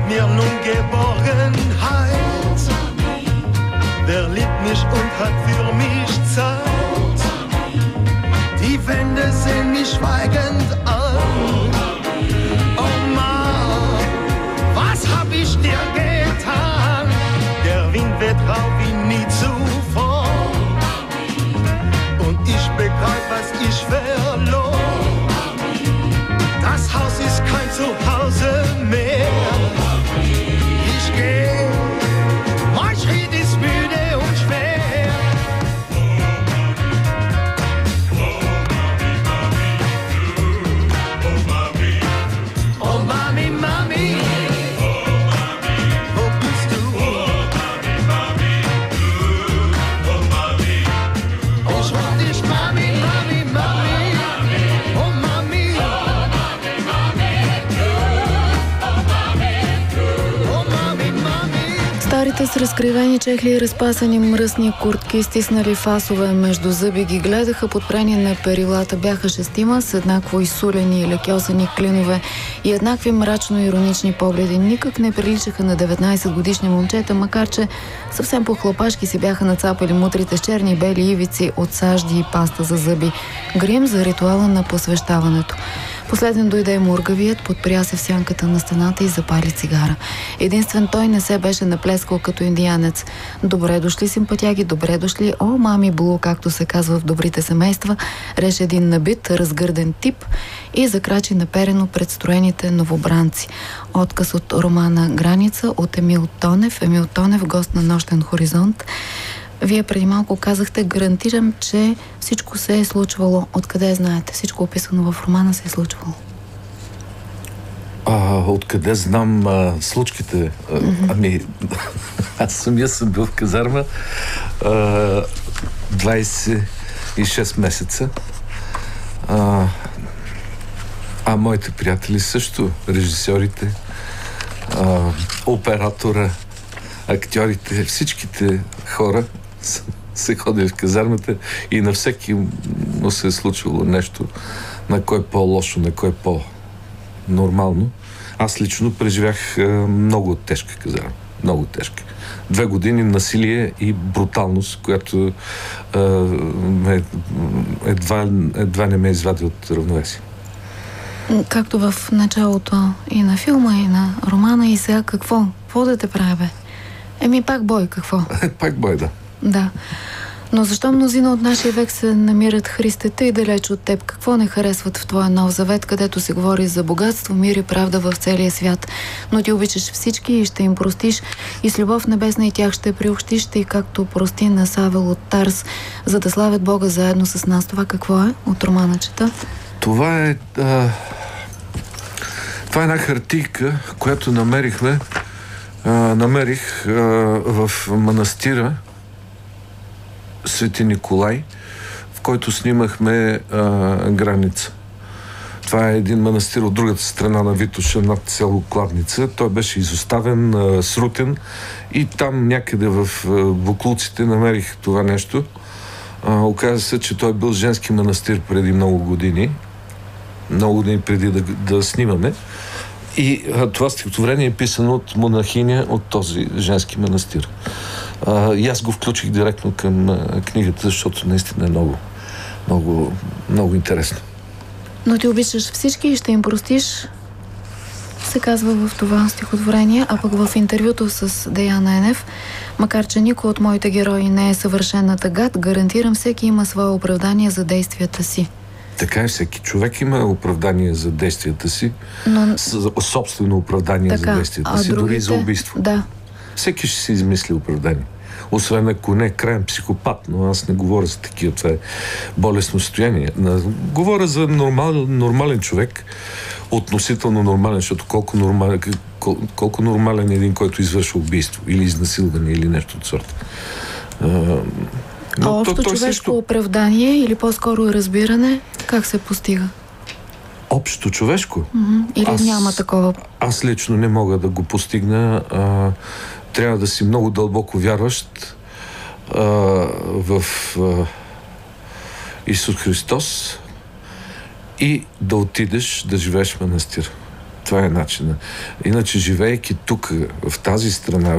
J: mir nun Geborgenheit. Der liebt mich und hat für mich Zeit. Die Wände sehen mich schweigend an. Oh Mann, was hab ich dir getan? Der Wind weht rau wie nie zuvor. Und ich begreif, was ich verlor. Das Haus ist kein Zuhause mehr. Ich geh, mein Schritt ist müde und schwer. Oh Mami, Mami, wo bist du? Ich ruf dich Mami, Mami, Mami. Oh Mami, oh Mami, Mami.
C: Старите с разкривени чехли и разпасани мръсни куртки, стиснали фасове между зъби, ги гледаха подпрени на перилата. Бяха шестима с еднакво изсулени и лекьосани клинове и еднакви мрачно-иронични погледи. Никак не приличаха на 19-годишни момчета, макар че съвсем по-хлапашки си бяха нацапали мутрите с черни и бели ивици от сажди и паста за зъби. Грим за ритуала на посвещаването. Последен дойде мургавият, подпря се в сянката на стената и запали цигара. Единствен той не се беше наплескал като индианец. Добре дошли, симпатяги, добре дошли. О, мами Блу, както се казва в добрите семейства, реше един набит, разгърден тип и закрачи наперено пред строените новобранци. Отказ от романа "Граница" от Емил Тонев. Емил Тонев, гост на Нощен хоризонт. Вие преди малко казахте, гарантирам, че всичко се е случвало. Откъде знаете? Всичко описано в романа се е случвало.
I: Откъде знам случките? Ами, аз самия съм бил в казарма 26 месеца. Моите приятели също, режисьорите, оператора, актьорите, всичките хора се ходили в казармата и на всеки му се е случвало нещо, на кой по-лошо, на кой по-нормално. Аз лично преживях много тежка казарма. Много тежка. 2 години насилие и бруталност, която едва не ме извади от равновесие.
C: Както в началото и на филма, и на романа, и сега какво? Какво да те прави? Пак бой, какво?
I: Пак бой, да.
C: Да. Но защо мнозина от нашия век се намират, Христе, тъй далеч от теб? Какво не харесват в твоя нов завет, където се говори за богатство, мир и правда в целия свят? Но ти обичаш всички и ще им простиш, и с любов небесна и тях ще приобщиш, и както прости на Савел от Тарс, за да славят Бога заедно с нас. Това какво е от романа чета?
I: Това е една хартийка, която намерих в манастира Свети Николай, в който снимахме Граница. Това е един манастир от другата страна на Витоша, над село Кладница. Той беше изоставен, срутен и там някъде в буклуците намерих това нещо. Оказа се, че той бил женски манастир преди много години преди да снимаме. И това стихотворение е писано от монахиня от този женски манастир. И аз го включих директно към книгата, защото наистина е много, много, много интересно.
C: Но ти обичаш всички и ще им простиш, се казва в това стихотворение, а пък в интервюто с Деян Енев, макар че никой от моите герои не е съвършен тъгат, гарантирам, всеки има свое оправдание за действията си.
I: Така е, всеки човек има оправдание за действията си, собствено оправдание за действията си, дори за убийство.
C: Да.
I: Всеки ще си измисли оправдание. Освен ако не е краен психопат, но аз не говоря за такива, това е болестно състояние. Говоря за нормален човек, относително нормален, защото колко нормален е един, който извършва убийство или изнасилване или нещо от сорта.
C: Общо човешко оправдание или по-скоро разбиране, как се постига?
I: Общо човешко?
C: Или няма такова?
I: Аз лично не мога да го постигна. Трябва да си много дълбоко вярващ в Исус Христос и да отидеш да живееш в манастир. Това е начина. Иначе, живеейки тук, в тази страна,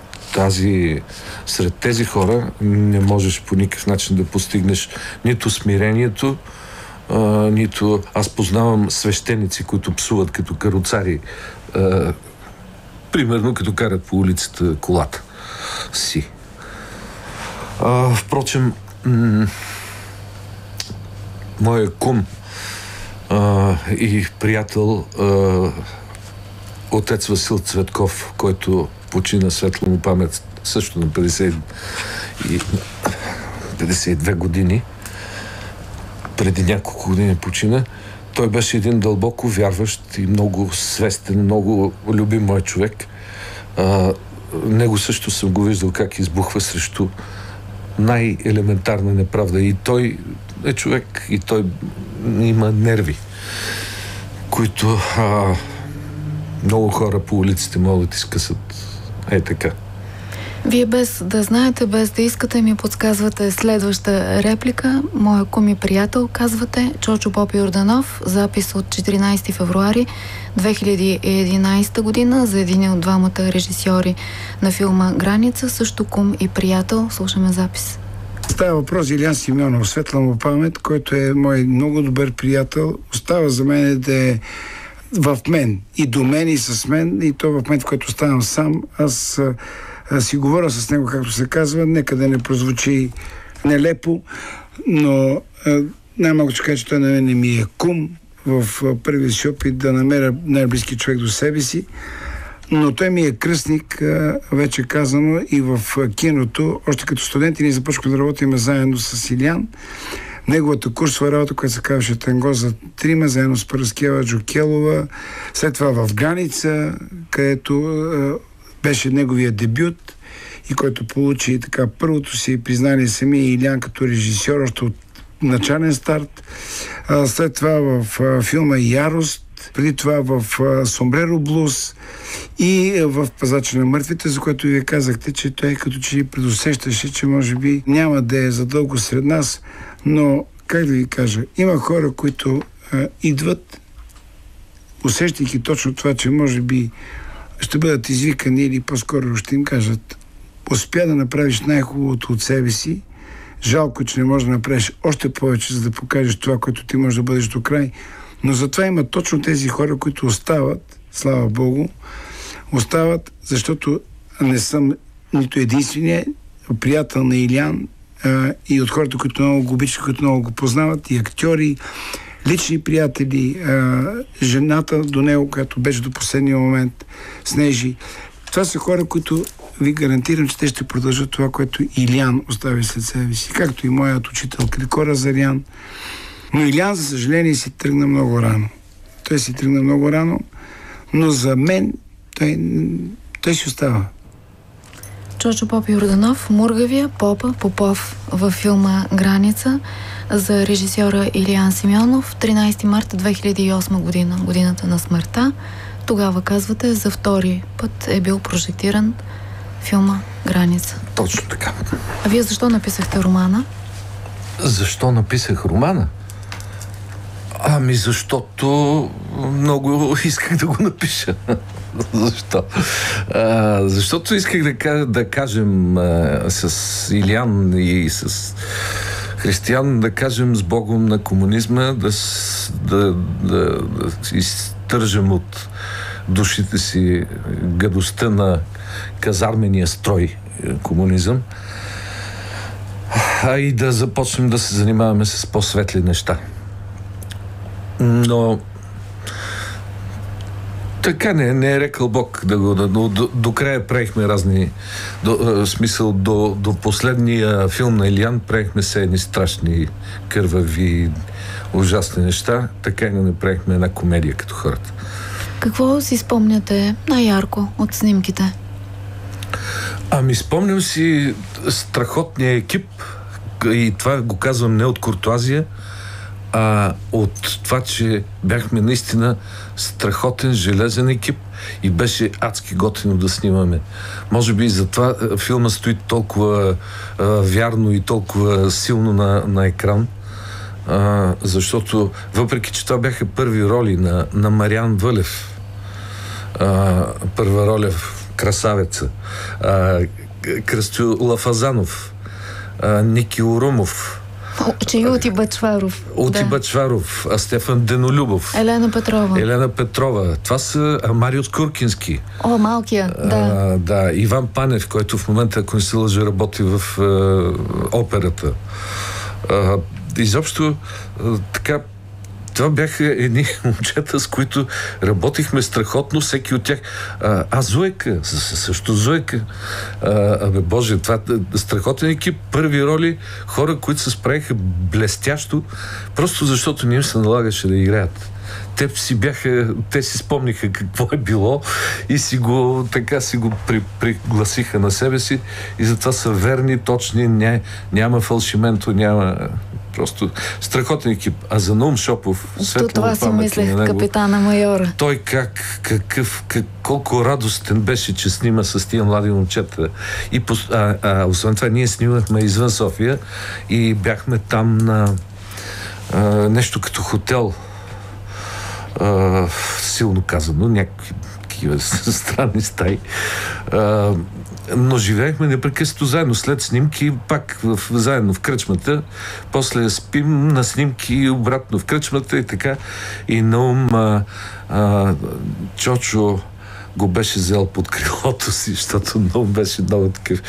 I: сред тези хора, не можеш по никакъв начин да постигнеш нито смирението, нито... Аз познавам свещеници, които псуват като каруцари, примерно като карат по улицата колата си. Впрочем, моя кум и приятел, отец Васил Цветков, който почина, светла му памет, също на 52 години, преди няколко години почина. Той беше един дълбоко вярващ и много свестен, много любим мой човек. Него също съм го виждал как избухва срещу най-елементарна неправда. И той е човек, и той има нерви, които много хора по улиците могат да изкъсат. Така.
C: Вие без да знаете, без да искате, ми подсказвате следваща реплика. Моя кум и приятел, казвате, Чочо Поп Йорданов, запис от 14 февруари 2011 година за един от двамата режисьори на филма Граница, също кум и приятел. Слушаме запис.
L: Става въпрос за Илиян Симеонов, светла му памет, който е мой много добър приятел. Остава за мен да е в мен, и до мен, и с мен, и то в момент, в който ставам сам. Аз си говоря с него, както се казва, нека да не прозвучи нелепо, но най-малко ще кажа, че той на мен не ми е кум в първия си опит да намеря най-близки човек до себе си, но той ми е кръстник, вече казано, и в киното. Още като студенти ние започваме да работим заедно с Илиян. Неговата курсова работа, която се казваше Танго за трима, заедно с Параскева Джокелова. След това в Граница, където беше неговия дебют и който получи така първото си признание самия Илиян като режисьор, още от начален старт. След това в филма Ярост, преди това в Сомбреро Блуз и в Пазача на мъртвите, за което вие казахте, че той като че предусещаше, че може би няма да е задълго сред нас, но, как да ви кажа, има хора, които идват, усещайки точно това, че може би ще бъдат извикани или по-скоро ще им кажат: успя да направиш най-хубавото от себе си, жалко, че не можеш да направиш още повече, за да покажеш това, което ти можеш да бъдеш до край. Но затова има точно тези хора, които остават, слава Богу, остават, защото не съм нито единствения приятел на Илиян и от хората, които много го обичат, които много го познават, и актьори, лични приятели, жената до него, която беше до последния момент, Снежи. Това са хора, които ви гарантирам, че те ще продължат това, което Илиян остави след себе си. Както и моят учител Крико Разарян. Но Илиян, за съжаление, си тръгна много рано. Той си тръгна много рано, но за мен той си остава.
C: Чочо Поп Йорданов, Мургавия, Попа, Попов във филма Граница за режисьора Илиян Симеонов, 13 марта 2008 година, годината на смъртта. Тогава, казвате, за втори път е бил прожектиран филма Граница.
I: Точно така.
C: А вие защо написахте романа? Защо
I: написах романа? Защото много исках да го напиша. Защо? Защото исках да кажем с Илиян и с Християн, да кажем с Богом на комунизма, да изтържам от душите си гадостта на казармения строй комунизъм, а и да започнем да се занимаваме с по-светли неща. Но така не е рекал Бог но до края правихме разни смисъл до последния филм на Илиян правихме се едни страшни, кървави, ужасни неща. Така и не направихме една комедия като хората.
C: Какво си спомняте най-ярко от снимките?
I: Спомням си страхотния екип, и това го казвам не от куртоазия, а от това, че бяхме наистина страхотен, железен екип и беше адски готино да снимаме. Може би и затова филма стои толкова вярно и толкова силно на екран, защото въпреки, че това бяха първи роли на Мариан Вълев, първа роля в Красавеца, Кръстю Лафазанов, Ники Урумов,
C: Ути Бачваров.
I: Бачваров, Стефан Денолюбов, Елена Петрова. Това са Марио Скуркински.
C: Малкия, да.
I: Да, Иван Панев, който в момента, ако не се лъжа, работи в операта. Изобщо така, това бяха едни момчета, с които работихме страхотно, всеки от тях. Зуека, също Зуека. Боже, това страхотен екип, първи роли, хора, които се справиха блестящо, просто защото не им се налагаше да играят. Те си спомниха какво е било и си го пригласиха на себе си и затова са верни, точни, няма фалшименто, няма... Просто страхотен екип. А за Наум Шопов,
C: това си мислех, капитана майора.
I: Той колко радостен беше, че снима с тия млади момчета. Освен това, ние снимахме извън София и бяхме там на нещо като хотел. Силно казано, някакви такива странни стаи. Но живеехме непрекъснато заедно. След снимки пак заедно в кръчмата. После спим на снимки обратно в кръчмата и така. И Наум Чочо го беше взел под крилото си, защото Наум беше много такъв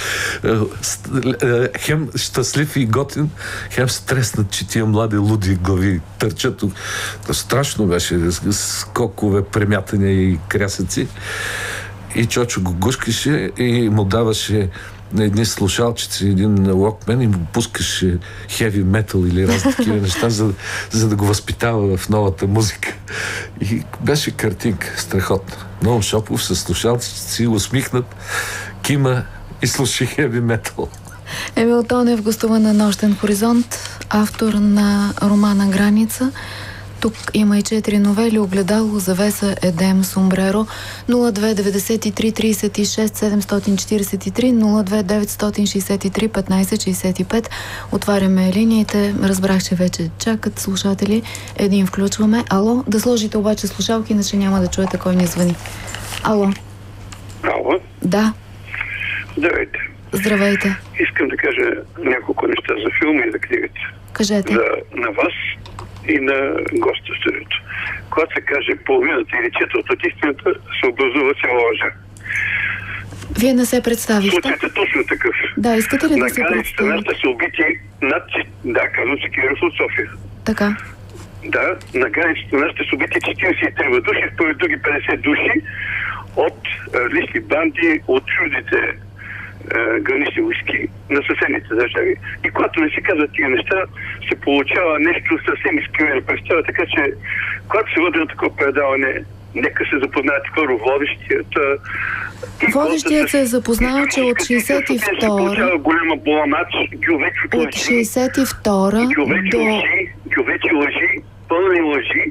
I: хем щастлив и готин, хем стреснат, че тия млади луди глави търчат. Страшно беше, скокове, премятания и крясъци. И Чочо го гушкаше и му даваше на едни слушалчици, един локмен и му пускаше хеви метал или разни такива неща, за да го възпитава в новата музика. И беше картинка страхотна. Наум Шопов с слушалчици, усмихнат, кима и слуши хеви метал.
C: Емил Тонев гостува на Нощен хоризонт, автор на романа «Граница». Тук има и 4 новели: Огледало, Завеса, Едем, Сомбреро. 02-93-36-743, 02-963-1565. Отваряме линиите. Разбрах, че вече чакат слушатели. Един включваме. Ало, да сложите обаче слушалки, иначе няма да чуете кой ни звъни. Ало.
M: Ало?
C: Да.
M: Здравейте.
C: Здравейте.
M: Искам да кажа няколко неща за филма и за книгата.
C: Кажете.
M: На вас и на гостя в студиото. Когато се каже половината или четвърта от истината, се образува цяла лъжа.
C: Вие не се представихте.
M: Случаят е точно такъв.
C: Да, искате ли да се представите?
M: На границата са убити казвам се Киров от София.
C: Така.
M: Да, на границата нашите са убити 43 души, според други 50 души от различни банди, от чуждите гранични войски на съседните държави. И когато не се казват тия неща, се получава нещо съвсем изкривено представа, така че когато се води на такова предаване, нека се запознаят хора водещият.
C: Водещият се е запознал, че от 62-а
M: голяма боламач,
C: от 62-а до...
M: Гювечи лъжи, пълни лъжи,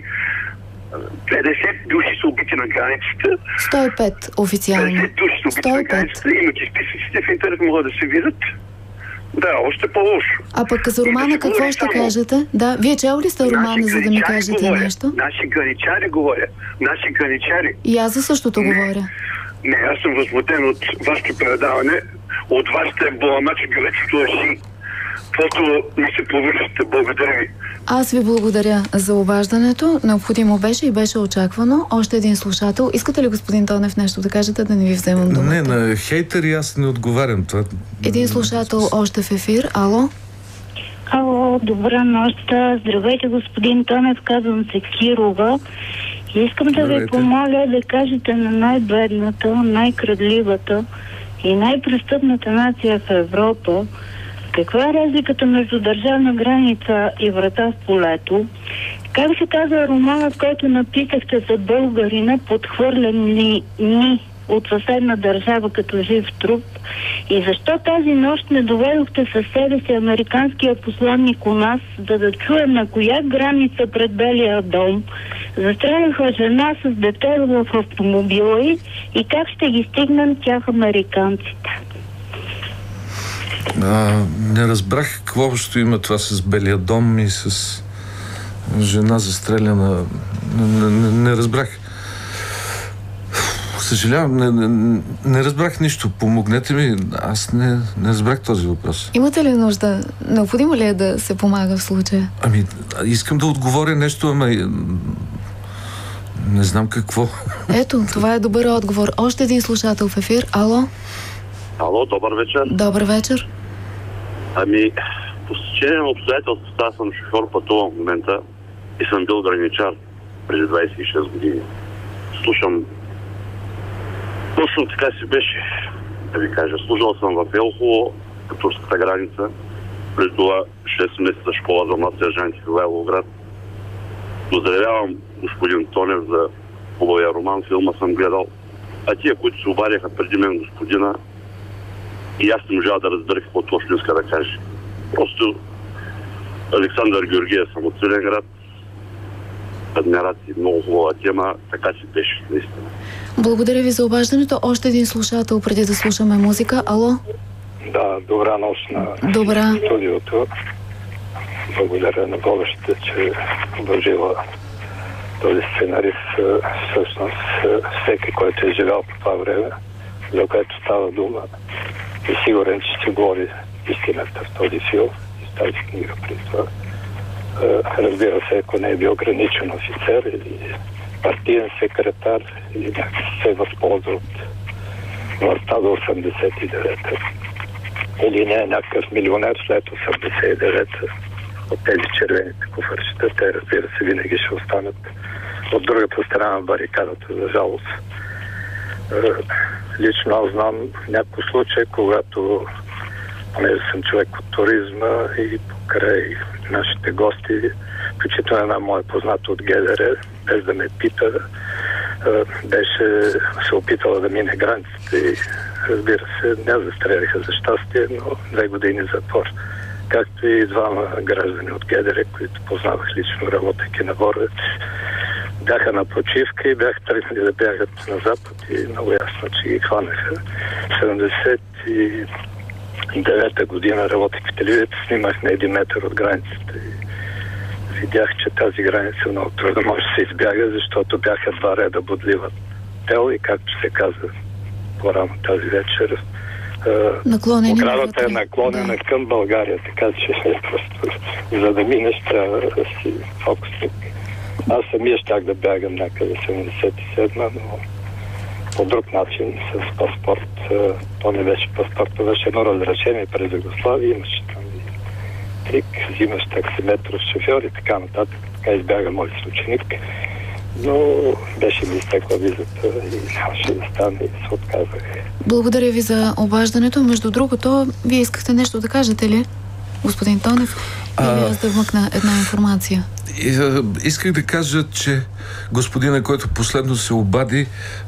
M: 50 души са убити на границата.
C: 105 официално.
M: 50 души са убити на границата. Имат и списъците в интернет, могат да се видят. Да, още по-лошо.
C: А пък за романа какво ще кажете? Да, вие чел ли сте романа, за да ми кажете нещо?
M: Наши граничари говоря. Наши граничари.
C: И аз за същото говоря.
M: Не, аз съм възмутен от вашето предаване, от вашите боламачи, гювечето лъжи. Каквото ми се повършите. Благодаря ви.
C: Аз ви благодаря за обаждането. Необходимо беше и беше очаквано. Още един слушател. Искате ли, господин Тонев, нещо да кажете, да не ви вземам думата?
I: Не, на хейтери аз не отговарям. Това...
C: Един слушател още в ефир. Ало?
N: Ало, добра нощ. Здравейте, господин Тонев. Казвам се Кирова. И искам да ви помоля да кажете на най-бедната, най-крадливата и най-престъпната нация в Европа каква е разликата между държавна граница и врата в полето? Как се казва романът, който написахте за българина, подхвърлен ли ни от съседна държава като жив труп? И защо тази нощ не доведохте със себе си американския посланник у нас, за да чуем на коя граница пред Белия дом застреляха жена с дете в автомобила и как ще ги стигнем тях американците?
I: Не разбрах какво общо има това с Белия дом и с жена застреляна. Не разбрах. Съжалявам, не разбрах нищо. Помогнете ми. Аз не разбрах този въпрос.
C: Имате ли нужда? Необходимо ли е да се помага в случая?
I: Ами, искам да отговоря нещо, ама не знам какво.
C: Ето, това е добър отговор. Още един слушател в ефир. Ало?
O: Ало, добър вечер.
C: Добър вечер.
O: Ами, по стечение на обстоятелствата, аз съм шофьор, пътувам в момента и съм бил граничар преди 26 години. Слушам. Точно така си беше, да ви кажа. Служил съм в Елхово, по турската граница. Преди това 6 месеца школа за млад сержанти в Ивайловград. Поздравявам господин Тонев за хубавия роман, филма съм гледал. А тия, които се обадяха преди мен, господина, и аз не можа да разбера какво точно иска да каже. Просто Александър Георгиев, съм от Свиленград. Адмирации, много хубава тема, така си беше, наистина.
C: Благодаря ви за обаждането. Още един слушател преди да слушаме музика. Ало?
P: Да, добра нощ на студиото. Благодаря на водещите, че вържила този сценарист. Всъщност всеки, който е живял по това време, за което става дума, е сигурен, че ще говори истината в този филм и в тази книга при това. Разбира се, ако не е бил граничен офицер или партиен секретар или някак се възползва от властта до 89-та или не е някакъв милионер след 89-та от тези червените куфарчета, те разбира се винаги ще останат от другата страна на барикадата, за жалост. Лично аз знам някакъв случай, когато понеже съм човек от туризма и покрай нашите гости, включително една моя позната от ГДР, без да ме пита, беше се опитала да мине границите и разбира се, не застреляха за щастие, но 2 години затвор. Както и двама граждани от ГДР, които познавах лично, работейки на Боровец, бяха на почивка и бяха тръгнали да бягат на запад и много ясно, че ги хванаха. 79-та година работех в телевизията, снимах на 1 метър от границата и видях, че тази граница много трудно може да се избяга, защото бяха 2 реда бодлива тел и както се каза по-рано тази вечер, оградата е наклонена към България, така че просто за да минеш трябва да си фокусник. Аз самия щях да бягам някъде 77-ма, но по друг начин, с паспорт. То не беше паспорт, то беше едно разрешение през Югославия, имаше там и трик, взимаш таксиметров шофьор и така нататък. Така избяга мой съученик. Но беше ми изтекла визата и нямаше да стане и се отказах.
C: Благодаря ви за обаждането. Между другото, вие искахте нещо да кажете ли, господин Тонев? Или аз да вмъкна една информация?
I: Исках да кажа, че господина, който последно се обади,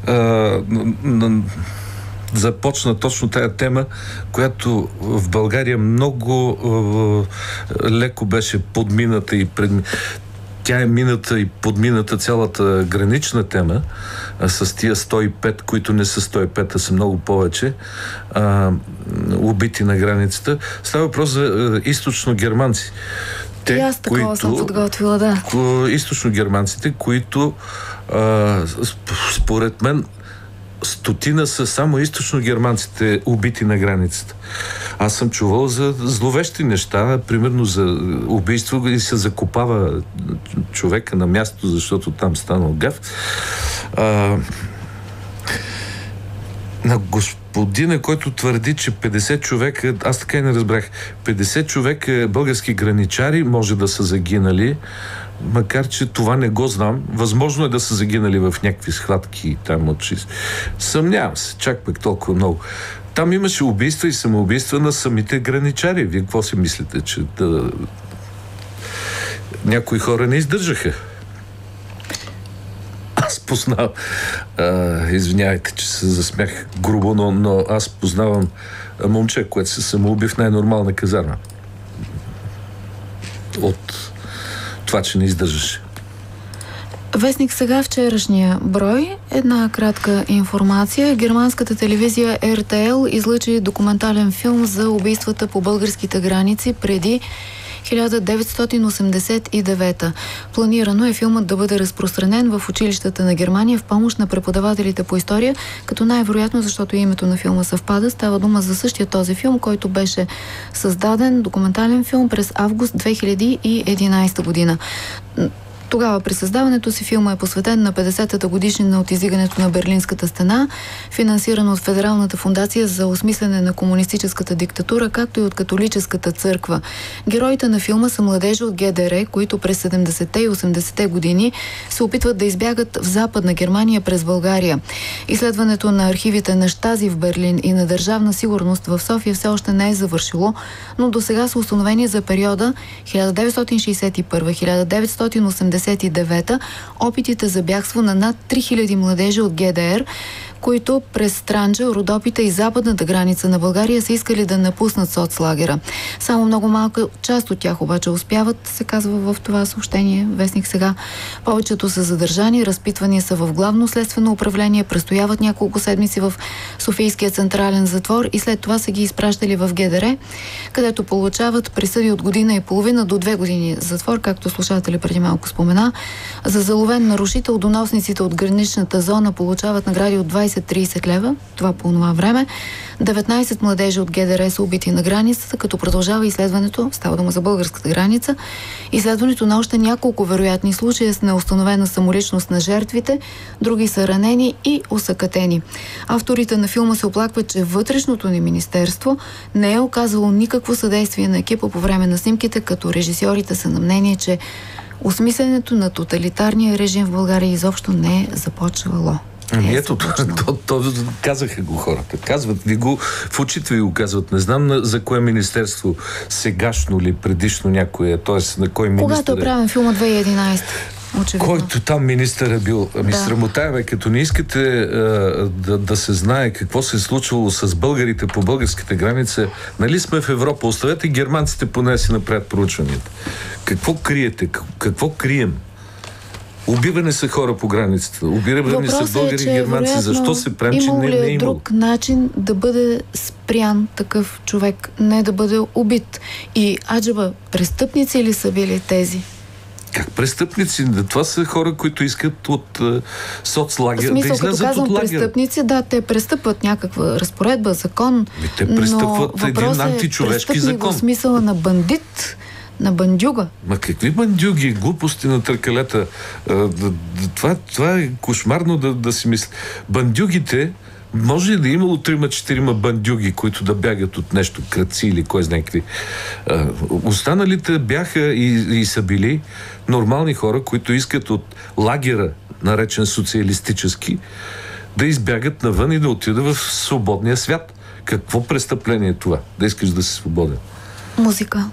I: започна точно тая тема, която в България много леко беше подмината и тя е мината и подмината цялата гранична тема с тия 105, които не са 105, а са много повече убити на границата. Става въпрос за източно-германци.
C: И аз такова съм подготвила, да.
I: Източно-германците, които според мен 100 са само източно-германците убити на границата. Аз съм чувал за зловещи неща, примерно за убийство и се закопава човека на място, защото там станал гаф. На господина, който твърди, че 50 човека, аз така и не разбрах, 50 човека български граничари може да са загинали, макар че това не го знам. Възможно е да са загинали в някакви схватки там от 6. Съмнявам се, чак пък толкова много. Там имаше убийства и самоубийства на самите граничари. Вие какво си мислите, че някои хора не издържаха? Аз познавам... извинявайте, че се засмях грубо, но аз познавам момче, което се самоуби в най-нормална казарма. От това, че не издържаше.
C: Вестник Сега, вчерашния брой. Една кратка информация. Германската телевизия РТЛ излъчи документален филм за убийствата по българските граници преди 1989. Планирано е филмът да бъде разпространен в училищата на Германия в помощ на преподавателите по история, като най-вероятно, защото името на филма съвпада, става дума за същия този филм, който беше създаден, документален филм, през август 2011 година. Тогава при създаването си филма е посветен на 50-та годишнина от издигането на Берлинската стена, финансиран от Федералната фундация за осмислене на комунистическата диктатура, както и от католическата църква. Героите на филма са младежи от ГДР, които през 70-те и 80-те години се опитват да избягат в Западна Германия през България. Изследването на архивите на Щази в Берлин и на Държавна сигурност в София все още не е завършило, но до сега са установени за периода 1961-1989 опитите за бягство на над 3000 младежи от ГДР, които през Странджа, Родопите и западната граница на България са искали да напуснат соцлагера. Само много малка част от тях обаче успяват, се казва в това съобщение, вестник Сега. Повечето са задържани, разпитвания са в Главно следствено управление, престояват няколко седмици в Софийския централен затвор и след това са ги изпращали в ГДР, където получават присъди от година и половина до 2 години затвор, както слушатели преди малко спомена. За заловен нарушител доносниците от граничната зона получават награди от 20-30 лева, това по това време. 19 младежи от ГДР са убити на границата, като продължава изследването, става дума за българската граница, изследването на още няколко вероятни случаи с неустановена самоличност на жертвите, други са ранени и осакатени. Авторите на филма се оплакват, че вътрешното ни министерство не е оказало никакво съдействие на екипа по време на снимките, като режисьорите са на мнение, че осмисленето на тоталитарния режим в България изобщо не е започвало.
I: Ами ето, то казаха го хората. Казват ви го, в очите ви го казват. Не знам за кое министерство, сегашно ли, предишно някое, т.е. на кой министър.
C: Когато е правен филма 2011. Очевидно.
I: Който там министър е бил. Ами срамота е, като не искате да се знае какво се е случвало с българите по българската граница, нали сме в Европа? Оставете германците поне си направят проучванията. Какво криете? Какво крием? Убиване са хора по границата. Убиване са българи и германци. Защо се правим, че не е имало?
C: Друг начин да бъде спрян такъв човек, не да бъде убит? И аджаба, престъпници ли са били тези?
I: Как престъпници? Това са хора, които искат от соцлагер да излязат от лагера.
C: Престъпници, да, те престъпват някаква разпоредба, закон.
I: Те престъпват един античовешки закон.
C: В смисъла на бандит, на бандюга.
I: Ма какви бандюги? Глупости на търкалета. Това е кошмарно да си мисля. Бандюгите, може ли да е имало 3-4 бандюги, които да бягат от нещо, крадци или кой знае какви? Останалите бяха и са били нормални хора, които искат от лагера, наречен социалистически, да избягат навън и да отидат в свободния свят. Какво престъпление е това? Да искаш да си свободен?
C: Музика.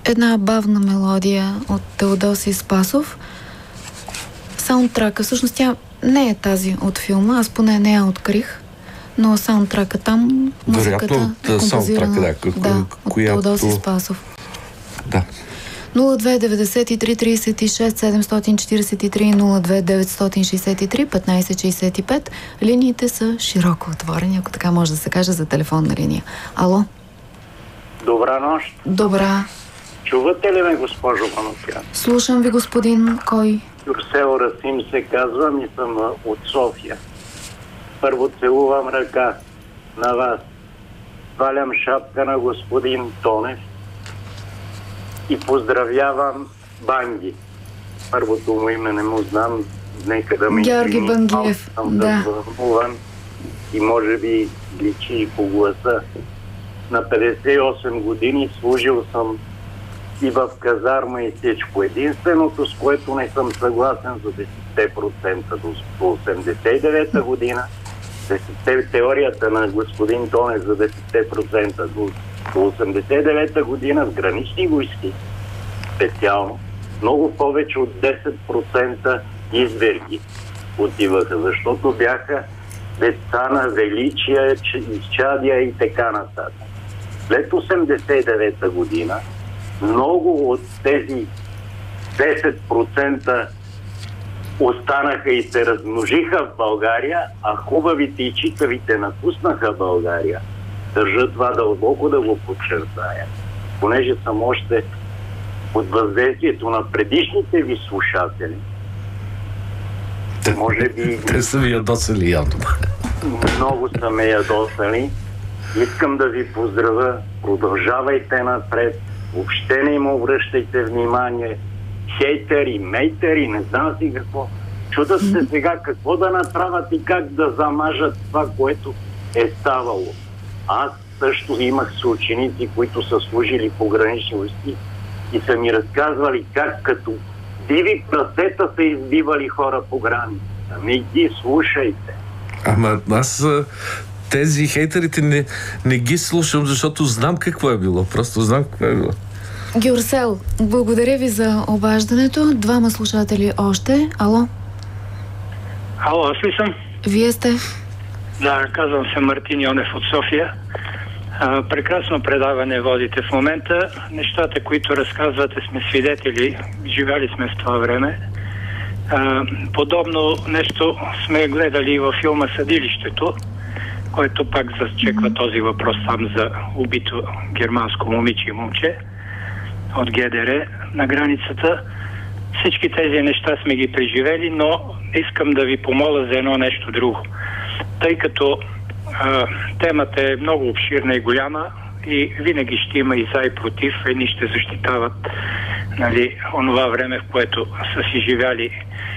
C: една бавна мелодия от Теодосий Спасов. Саундтрака, всъщност тя не е тази от филма, аз поне не я открих, но саундтрака там, музиката е композирана от Теодосий Спасов.
I: Да.
C: 02-93-36-743, 02-963-1565. Линиите са широко отворени, ако така може да се каже, за телефонна линия. Ало?
Q: Добра нощ.
C: Добра.
Q: Чувате ли ме, госпожо Манукян?
C: Слушам ви, господин. Кой?
Q: Юрсел Расим се казвам и съм от София. Първо целувам ръка на вас. Свалям шапка на господин Тонев и поздравявам Банги. Първото му име не му знам. Нека да ме
C: Георги Бангиев.
Q: Съм развълнуван и може би личи и по гласа. На 58 години служил съм и в казарма и всичко. Единственото, с което не съм съгласен за 10% до 89-та година, теорията на господин Тонев за 10% до 89-та година в гранични войски, специално, много повече от 10% изверги отиваха, защото бяха деца на величия, изчадия и така нататък. След 89-та година много от тези 10% останаха и се размножиха в България, а хубавите и читавите напуснаха България. Държа това дълбоко да го подчертая, понеже съм още под въздействието на предишните ви слушатели. Може би...
I: Те са ви ядосали явно.
Q: Много са ме ядосали. Искам да ви поздравя. Продължавайте напред. Въобще не им обръщайте внимание. Хейтери, мейтери, не знам си какво. Чудат се сега какво да направят и как да замажат това, което е ставало. Аз също имах съученици, които са служили по гранични войски и са ми разказвали как като диви прасета са избивали хора по границата. Не ги слушайте.
I: Ама аз тези хейтерите не ги слушам, защото знам какво е било. Просто знам какво е било.
C: Гюрсел, благодаря ви за обаждането. Двама слушатели още. Ало?
R: Ало, аз ли съм?
C: Вие сте?
R: Да, казвам се Мартин Йонев от София. Прекрасно предаване водите в момента. Нещата, които разказвате, сме свидетели. Живяли сме в това време. Подобно нещо сме гледали във филма Съдилището, който пак зачеква този въпрос там за убито германско момиче и момче от ГДР на границата. Всички тези неща сме ги преживели, но искам да ви помоля за едно нещо друго. Тъй като темата е много обширна и голяма и винаги ще има и за и против. Едни ще защитават онова време, в което са си живяли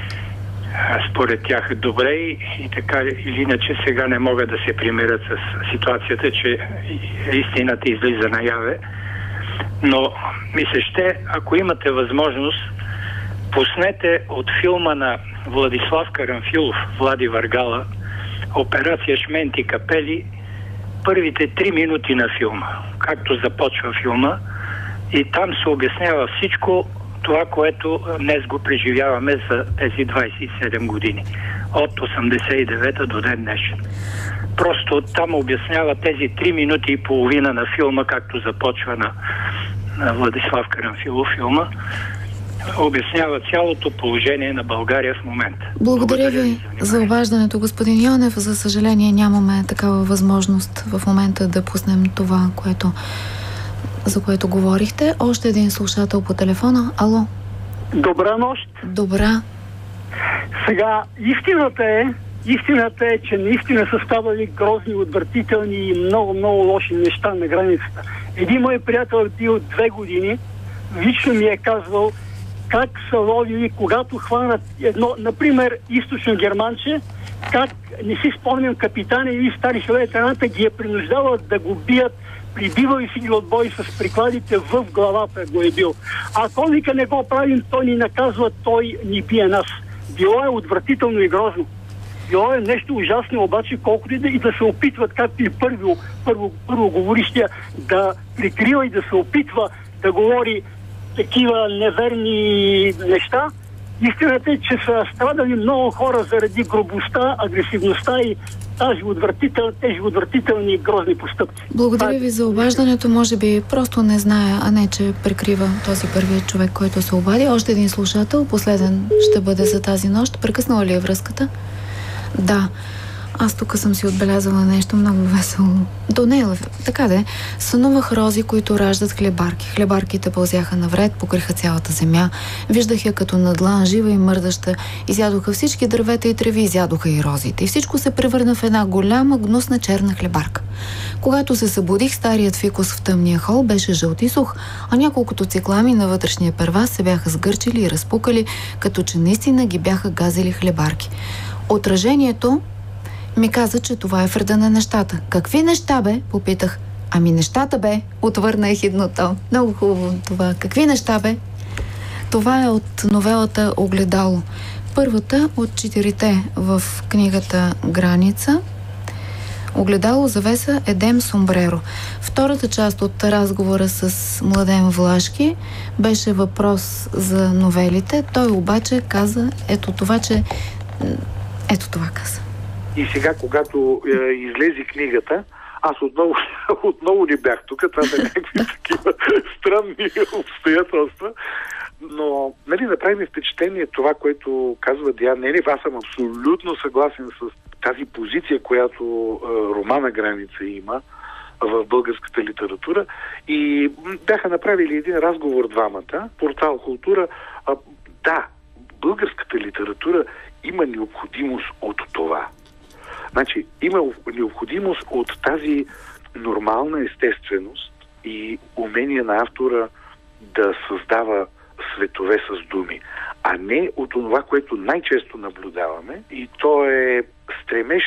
R: според тях добре и така или иначе сега не могат да се примирят с ситуацията, че истината излиза наяве. Но ми се ще, ако имате възможност, пуснете от филма на Владислав Карамфилов, Влади Варгала, Операция Шмент и Капели, първите 3 минути на филма, както започва филма, и там се обяснява всичко това, което днес го преживяваме за тези 27 години. От 89-та до ден днешен. Просто там обяснява тези 3 минути и половина на филма, както започва на Владислав Карамфилов филма, обяснява цялото положение на България в момента.
C: Благодаря ви за обаждането, господин Йонев. За съжаление нямаме такава възможност в момента да пуснем това, за което говорихте. Още един слушател по телефона. Ало?
S: Добра нощ.
C: Добра.
S: Сега, истината е, че наистина са ставали грозни, отвратителни и много, много лоши неща на границата. Един мой приятел е бил 2 години, лично ми е казвал как са ловили, когато хванат едно, например, източно германче, как, не си спомням, капитани или стари лейтенанта ги е принуждават да го бият, прибивали си ги от бой с прикладите в главата го е бил. Ако нека не го правим, той ни наказва, той ни бие нас. Било е отвратително и грозно. Било е нещо ужасно, обаче колкото и да се опитват, както и първо говорищия, да прикрива и да се опитва да говори такива неверни неща. Истината е, че са страдали много хора заради грубостта, агресивността и тези отвратителни и грозни постъпки.
C: Благодаря ви за обаждането. Може би просто не знае, а не че прикрива този първият човек, който се обади. Още един слушател, последен ще бъде за тази нощ. Прекъснала ли е връзката? Да. Аз тук съм си отбелязала нещо много весело. То не е така де. Сънувах рози, които раждат хлебарки. Хлебарките пълзяха навред, покриха цялата земя. Виждах я като на длан, жива и мърдаща. Изядоха всички дървета и треви, изядоха и розите. И всичко се превърна в една голяма, гнусна черна хлебарка. Когато се събудих, старият фикус в тъмния хол беше жълт и сух, а няколкото циклами на вътрешния первас се бяха сгърчили и разпукали, като че наистина ги бяха газили хлебарки. Отражението ми каза, че това е вреда на нещата. Какви неща, бе? Попитах. Ами нещата, бе, отвърна ехидното. Много хубаво това. Какви неща, бе? Това е от новелата Огледало. Първата от 4-те в книгата Граница. Огледало, завеса, едем, сомбреро. Втората част от разговора с Младен Влашки беше въпрос за новелите. Той обаче каза ето това каза.
K: И сега, когато излезе книгата, аз отново не бях тук. Това са някакви такива странни обстоятелства. Но, направи ми впечатление това, което казва Диан Ненев. Аз съм абсолютно съгласен с тази позиция, която романа Граница има в българската литература. И бяха направили един разговор двамата. Портал Култура. Да, българската литература има необходимост от това. Значи, има необходимост от тази нормална естественост и умение на автора да създава светове с думи, а не от това, което най-често наблюдаваме, и то е стремеж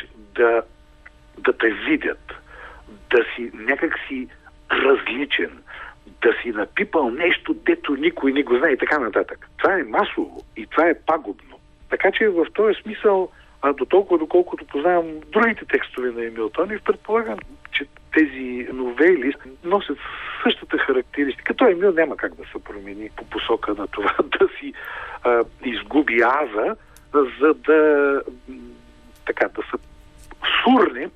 K: да те видят, да си някакси различен, да си напипал нещо, дето никой не го знае и така нататък. Това е масово и това е пагубно. Така че в този смисъл, до толкова, доколкото познавам другите текстове на Емил Тонев, предполагам, че тези новели носят същата характеристика. Той Емил няма как да се промени по посока на това да си изгуби аза, за да се сурне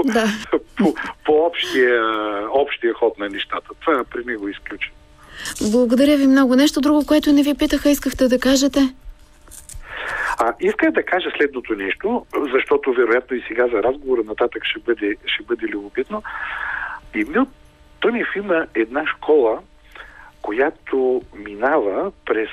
K: по общия ход на нещата. Това при него е изключено.
C: Благодаря ви много. Нещо друго, което не ви питаха, искахте да кажете?
K: Исках да кажа следното нещо, защото вероятно и сега за разговора нататък ще бъде любопитно. Емил Тонев има една школа, която минава през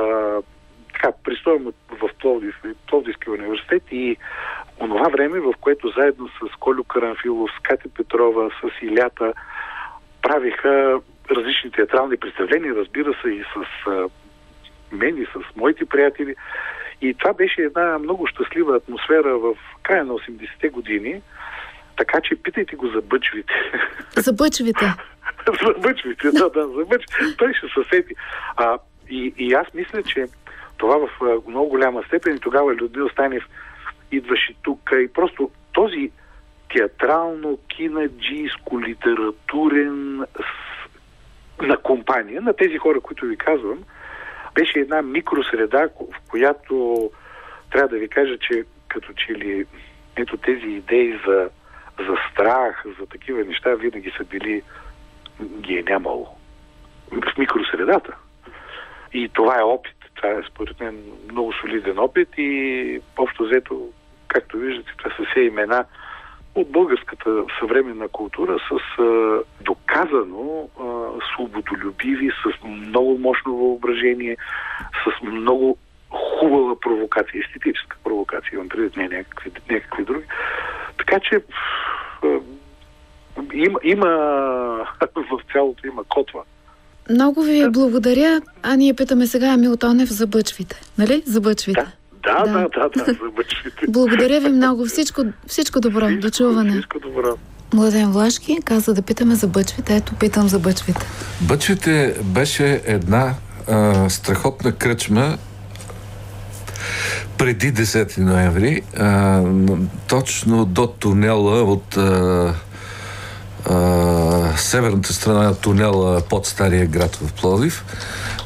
K: престоя в Пловдивския университет и онова време, в което заедно с Колю Карамфилов, с Катя Петрова, с Илята правиха различни театрални представления, разбира се, и с мен, и с моите приятели. И това беше една много щастлива атмосфера в края на 80-те години, така че питайте го за бъчвите.
C: За бъчвите?
K: За бъчвите, да, за бъчвите. Той ще се сети. И аз мисля, че това в много голяма степен, и тогава Людмил Станев идваше тук и просто този театрално-кинаджийско литературен на компания, на тези хора, които ви казвам, беше една микросреда, в която трябва да ви кажа, че като че ли ето тези идеи за страх, за такива неща винаги са били, ги е нямало в микросредата. И това е опит. Това е според мен много солиден опит и общо взето, както виждате, това са все имена от българската съвременна култура с доказано свободолюбиви, с много мощно въображение, с много хубава провокация, естетическа провокация, имам предвид, не някакви други. Така че има в цялото има котва.
C: Много ви благодаря. Ние питаме сега Емил Тонев за бъчвите. Нали? За бъчвите.
K: Да, за бъчвите.
C: Благодаря ви много. Всичко добро. До чуване.
K: Всичко добро.
C: Младен Влашки каза да питаме за бъчвите. Ето, питам за бъчвите.
I: Бъчвите беше една страхотна кръчма преди 10 ноември, точно до тунела от северната страна на тунела под Стария град в Пловдив.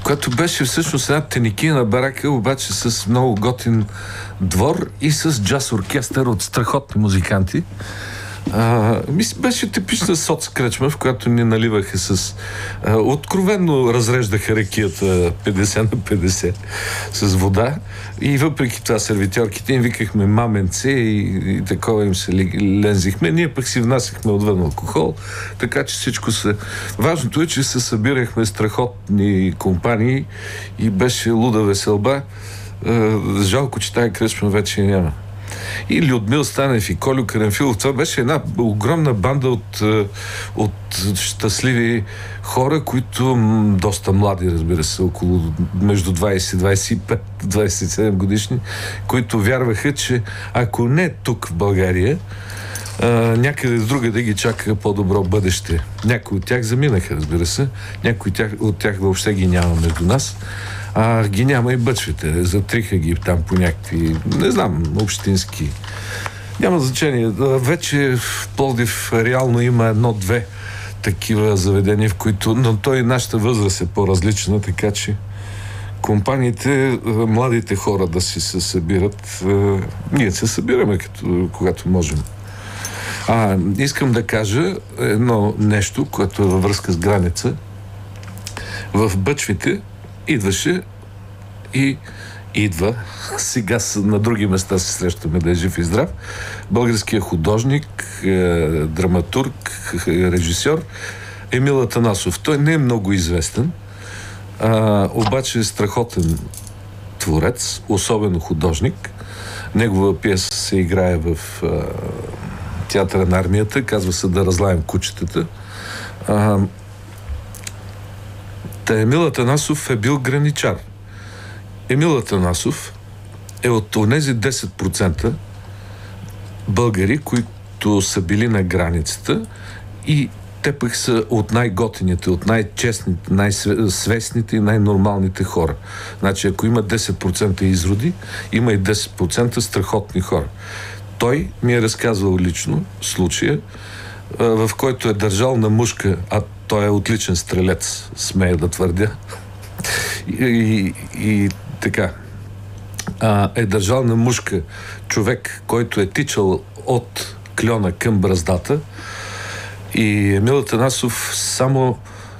I: която беше всъщност една теникийна барака, обаче с много готин двор и с джаз оркестър от страхотни музиканти. Беше типична соцкръчма, в която ни наливаха откровенно разреждаха рекията 50 на 50 с вода и въпреки това сервитьорките им викахме маменце и такова им се лензихме. Ние пък си внасяхме отвън алкохол, така че всичко се... Важното е, че се събирахме страхотни компании и беше луда веселба. Жалко, че тая кръчма вече няма. И Людмил Станев и Колю Карамфилов. Това беше една огромна банда от щастливи хора, които доста млади, разбира се, между 20, 25, 27 годишни, които вярваха, че ако не тук в България, някъде друга да ги чака по-добро бъдеще. Някои от тях заминаха, разбира се. Някои от тях въобще ги няма между нас. Ги няма и бъчвите. Затриха ги там по някакви, не знам, общински. Няма значение. Вече в Пловдив реално има едно-две такива заведения, в които... Но той нашата възраст е по-различна, така че компаниите, младите хора да си се събират. Ние се събираме, когато можем. Искам да кажа едно нещо, което е във връзка с граница. В Бъчвите идваше и идва, сега на други места се срещаме, да е жив и здрав, българският художник, драматург, режисьор Емил Атанасов. Той не е много известен, обаче е страхотен творец, особено художник. Негова пиеса се играе в театъра на армията, казва се "Да разлаем кучетата". Емил Атанасов е бил граничар. Емил Атанасов е от онези 10% българи, които са били на границата и те пък са от най-готините, от най-честните, най-свестните и най-нормалните хора. Значи, ако има 10% изроди, има и 10% страхотни хора. Той ми е разказвал лично случая, в който е държал на мушка, а той е отличен стрелец, смея да твърдя. И така. Е държал на мушка човек, който е тичал от кльона към браздата, и Емил Атанасов само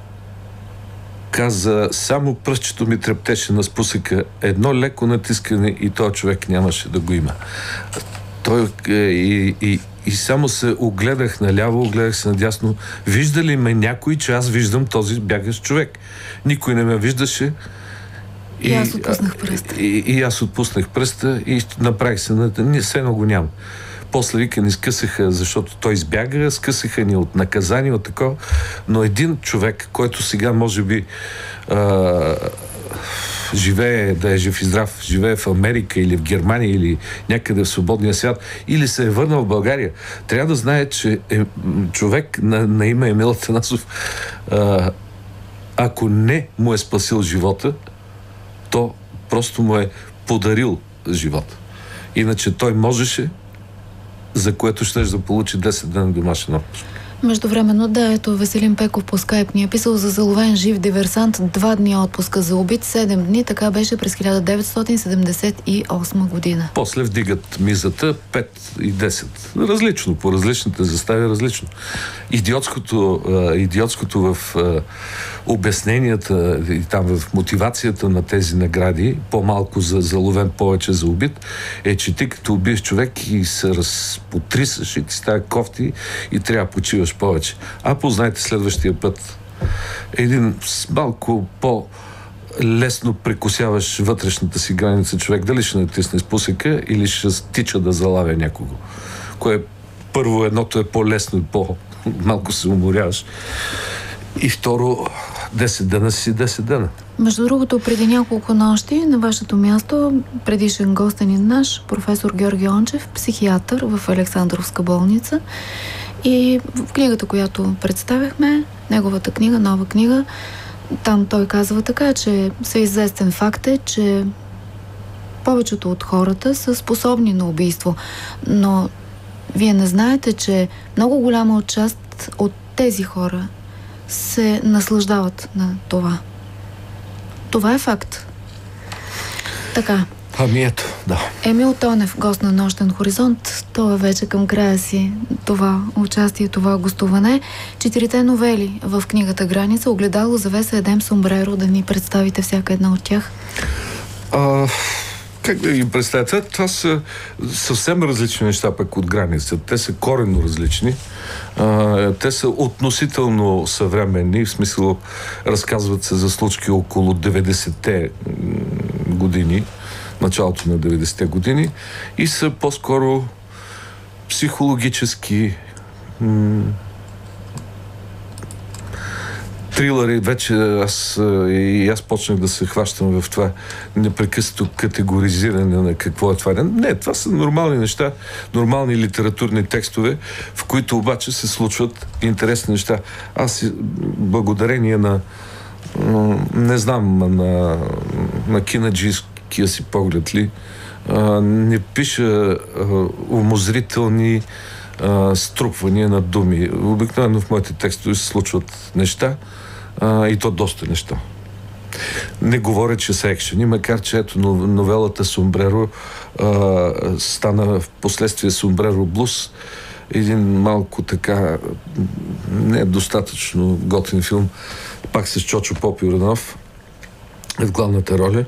I: каза, само пръстчето ми трептеше на спусъка, едно леко натискане и този човек нямаше да го има. Той и само се огледах наляво, огледах се надясно. Вижда ли ме някой, че аз виждам този бягащ човек? Никой не ме виждаше.
C: И аз отпуснах пръста.
I: И аз отпуснах пръста и направих се, все едно го няма. После вика ни скъсаха, защото той избяга, скъсаха ни от наказание, от такова. Но един човек, който сега може би живее, да е жив и здрав, живее в Америка или в Германия или някъде в свободния свят, или се е върнал в България, трябва да знае, че човек на име Емил Атанасов, ако не му е спасил живота, то просто му е подарил живота. Иначе той можеше, за което ще да получи 10 дена домашен отпуск.
C: Междувременно, ето Веселин Пеков по скайп ни е писал: за заловен жив диверсант 2 дни отпуска, за убит 7 дни. Така беше през 1978 година.
I: После вдигат мизата 5 и 10. Различно, по различните застави различно. Идиотското в обясненията и там в мотивацията на тези награди, по-малко за заловен, повече за убит, е, че ти като убиеш човек и се разпотрисаш и ти става кофти и трябва да почиваш повече. Познайте следващия път един малко по-лесно прекусяваш вътрешната си граница човек, дали ще натисне спусъка или ще стича да залавя някого. Първо, едното е по-лесно и по-малко се уморяваш. И второ, 10 дена си 10 дена.
C: Между другото, преди няколко нощи на вашето място предишен гостенин наш, професор Георги Ончев, психиатър в Александровска болница, и в книгата, която представяхме, неговата книга, нова книга, там той казва така, че всеизвестен факт е, че повечето от хората са способни на убийство, но вие не знаете, че много голяма част от тези хора се наслаждават на това. Това е факт. Така.
I: Ами ето, да.
C: Емил Тонев, гост на Нощен хоризонт. Това вече към края си това участие, това гостуване. 4 новели в книгата Граница, Огледало, завеса, Едем, Сомбреро. Да ни представите всяка една от тях.
I: Как да ги представя? Това са съвсем различни неща пък от Граница. Те са коренно различни. Те са относително съвременни, в смисъл разказват се за случки около 90-те години, началото на 90-те години, и са по-скоро психологически трилъри. Вече аз почнах да се хващам в това непрекъснато категоризиране на какво е това. Не, това са нормални неща, нормални литературни текстове, в които обаче се случват интересни неща. Аз благодарение на не знам, на кинаджийския си поглед ли, не пиша умозрителни струпвания на думи. Обикновено в моите текстове се случват неща, и то доста неща. Не говоря, че са екшени, макар че ето новелата Сомбреро стана в последствие Сомбреро Блуз, един малко така не достатъчно готин филм, пак с Чочо Попюренов в главната роля.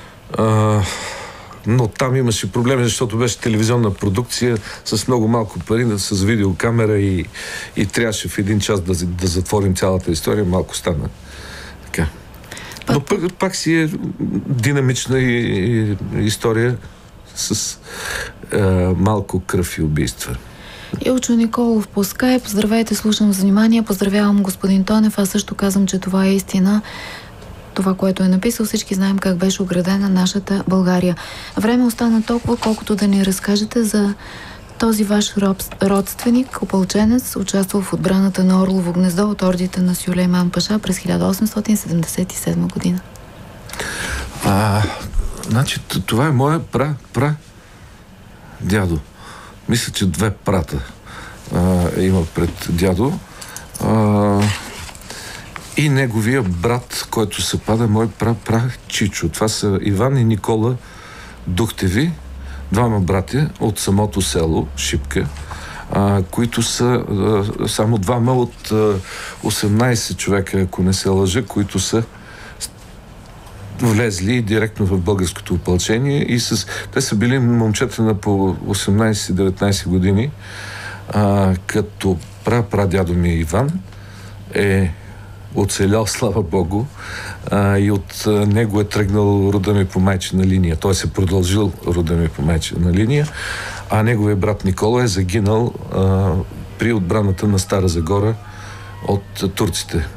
I: Но там имаше проблеми, защото беше телевизионна продукция с много малко пари, с видеокамера и трябваше в един час да затворим цялата история. Малко стана така. Но пак си е динамична история с малко кръв и убийства.
C: Илчо Николов по скайп. Здравейте, слушам с внимание. Поздравявам господин Тонев. Аз също казвам, че това е истина. Това, което е написал, всички знаем как беше оградена нашата България. Време остана толкова, колкото да ни разкажете за този ваш родственик, опълченец, участвал в отбраната на Орлово гнездо от ордите на Сюлейман Паша през 1877 година.
I: Значи, това е моя дядо. Мисля, че 2 прата има пред дядо. И неговия брат, който съпада, мой Чичо. Това са Иван и Никола Духтеви, 2 братя от самото село Шипка, които са само 2 от 18 човека, ако не се лъжа, които са влезли директно в българското опълчение и те са били момчета на по 18-19 години, като прадядо ми Иван е оцелял, слава Богу, и от него е тръгнал рода ми по майчина линия. Той се продължил рода ми по майчина линия, а неговият брат Никола е загинал при отбраната на Стара Загора от турците.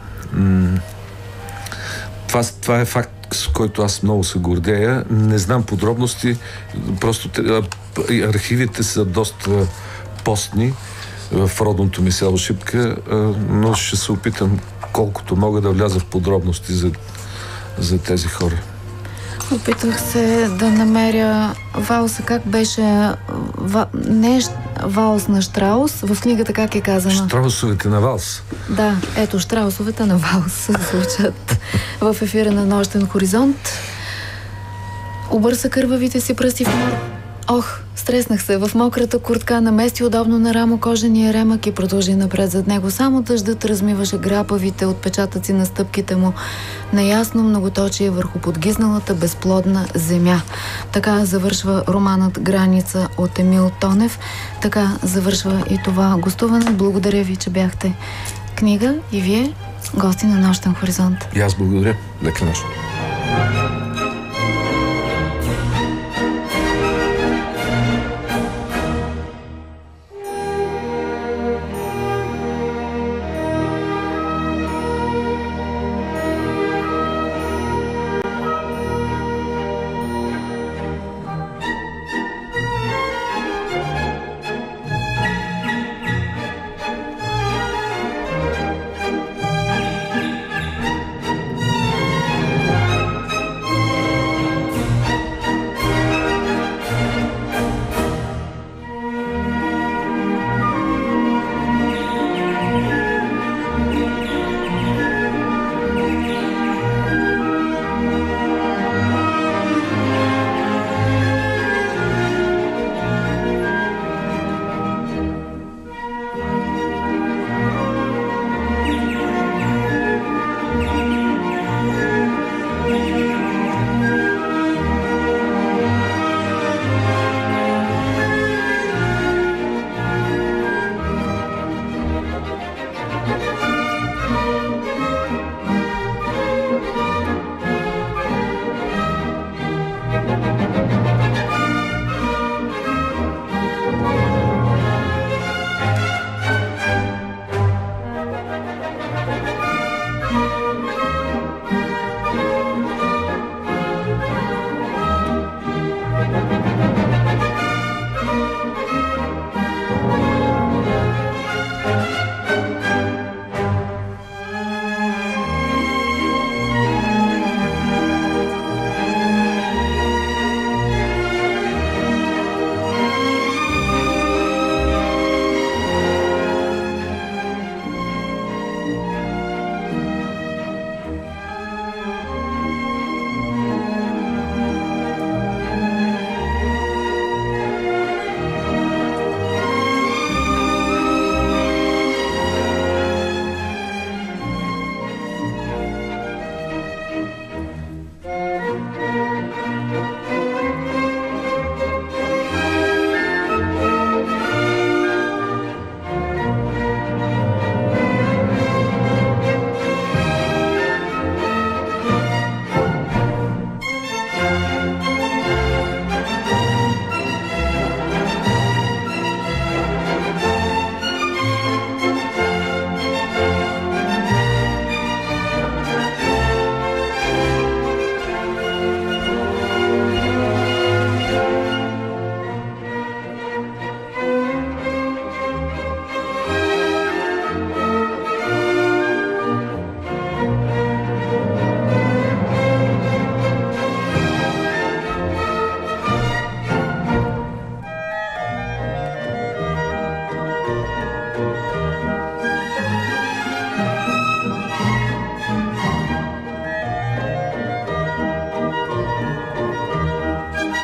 I: Това е факт, с който аз много се гордея. Не знам подробности, просто архивите са доста постни в родното ми село Шипка, но ще се опитам колкото мога да вляза в подробности за тези хора.
C: Опитвах се да намеря валса, как беше не валс на Штраус, в книгата как е казано?
I: Штраусовете на валс.
C: Да, ето, Штраусовете на валс се звучат в ефира на Нощен хоризонт. Обърса кървавите си пръсти в мор. Ох, стреснах се. В мократа куртка намести удобно на рамо кожения ремък и продължи напред зад него. Само дъждът размиваше грапавите отпечатъци на стъпките му на ясно многоточие върху подгизналата безплодна земя. Така завършва романът Граница от Емил Тонев. Така завършва и това гостуване. Благодаря ви, че бяхте книга и вие гости на Нощен хоризонт.
I: И аз благодаря. Лека нощ.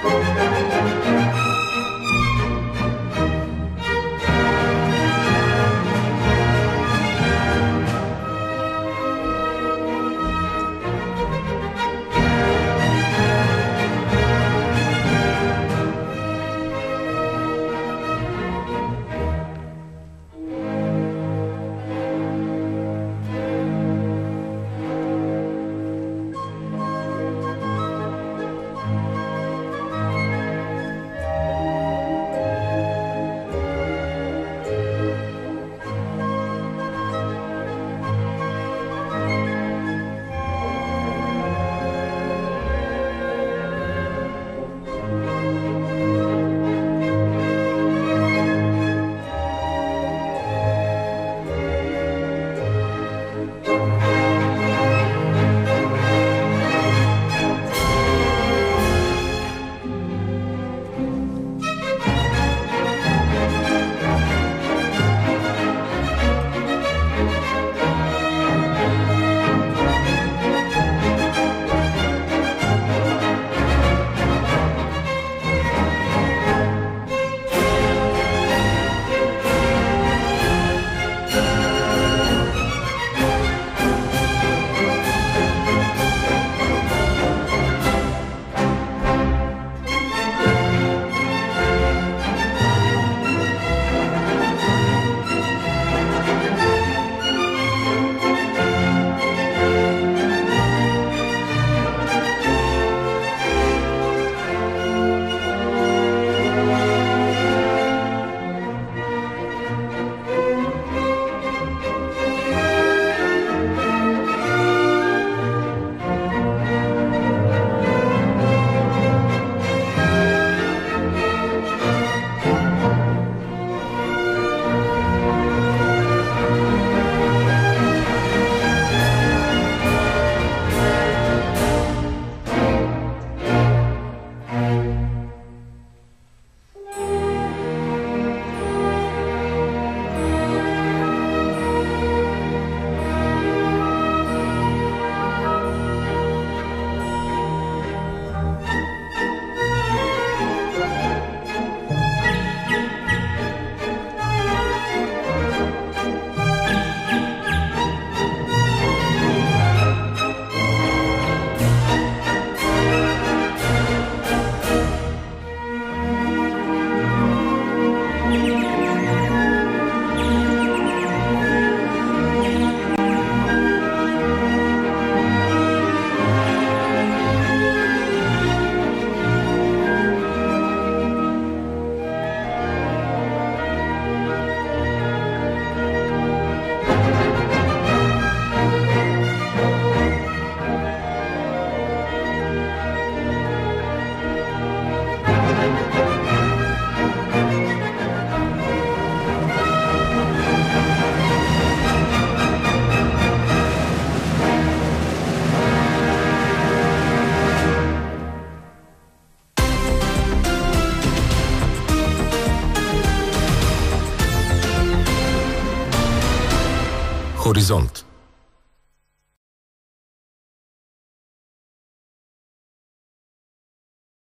B: Хоризонт.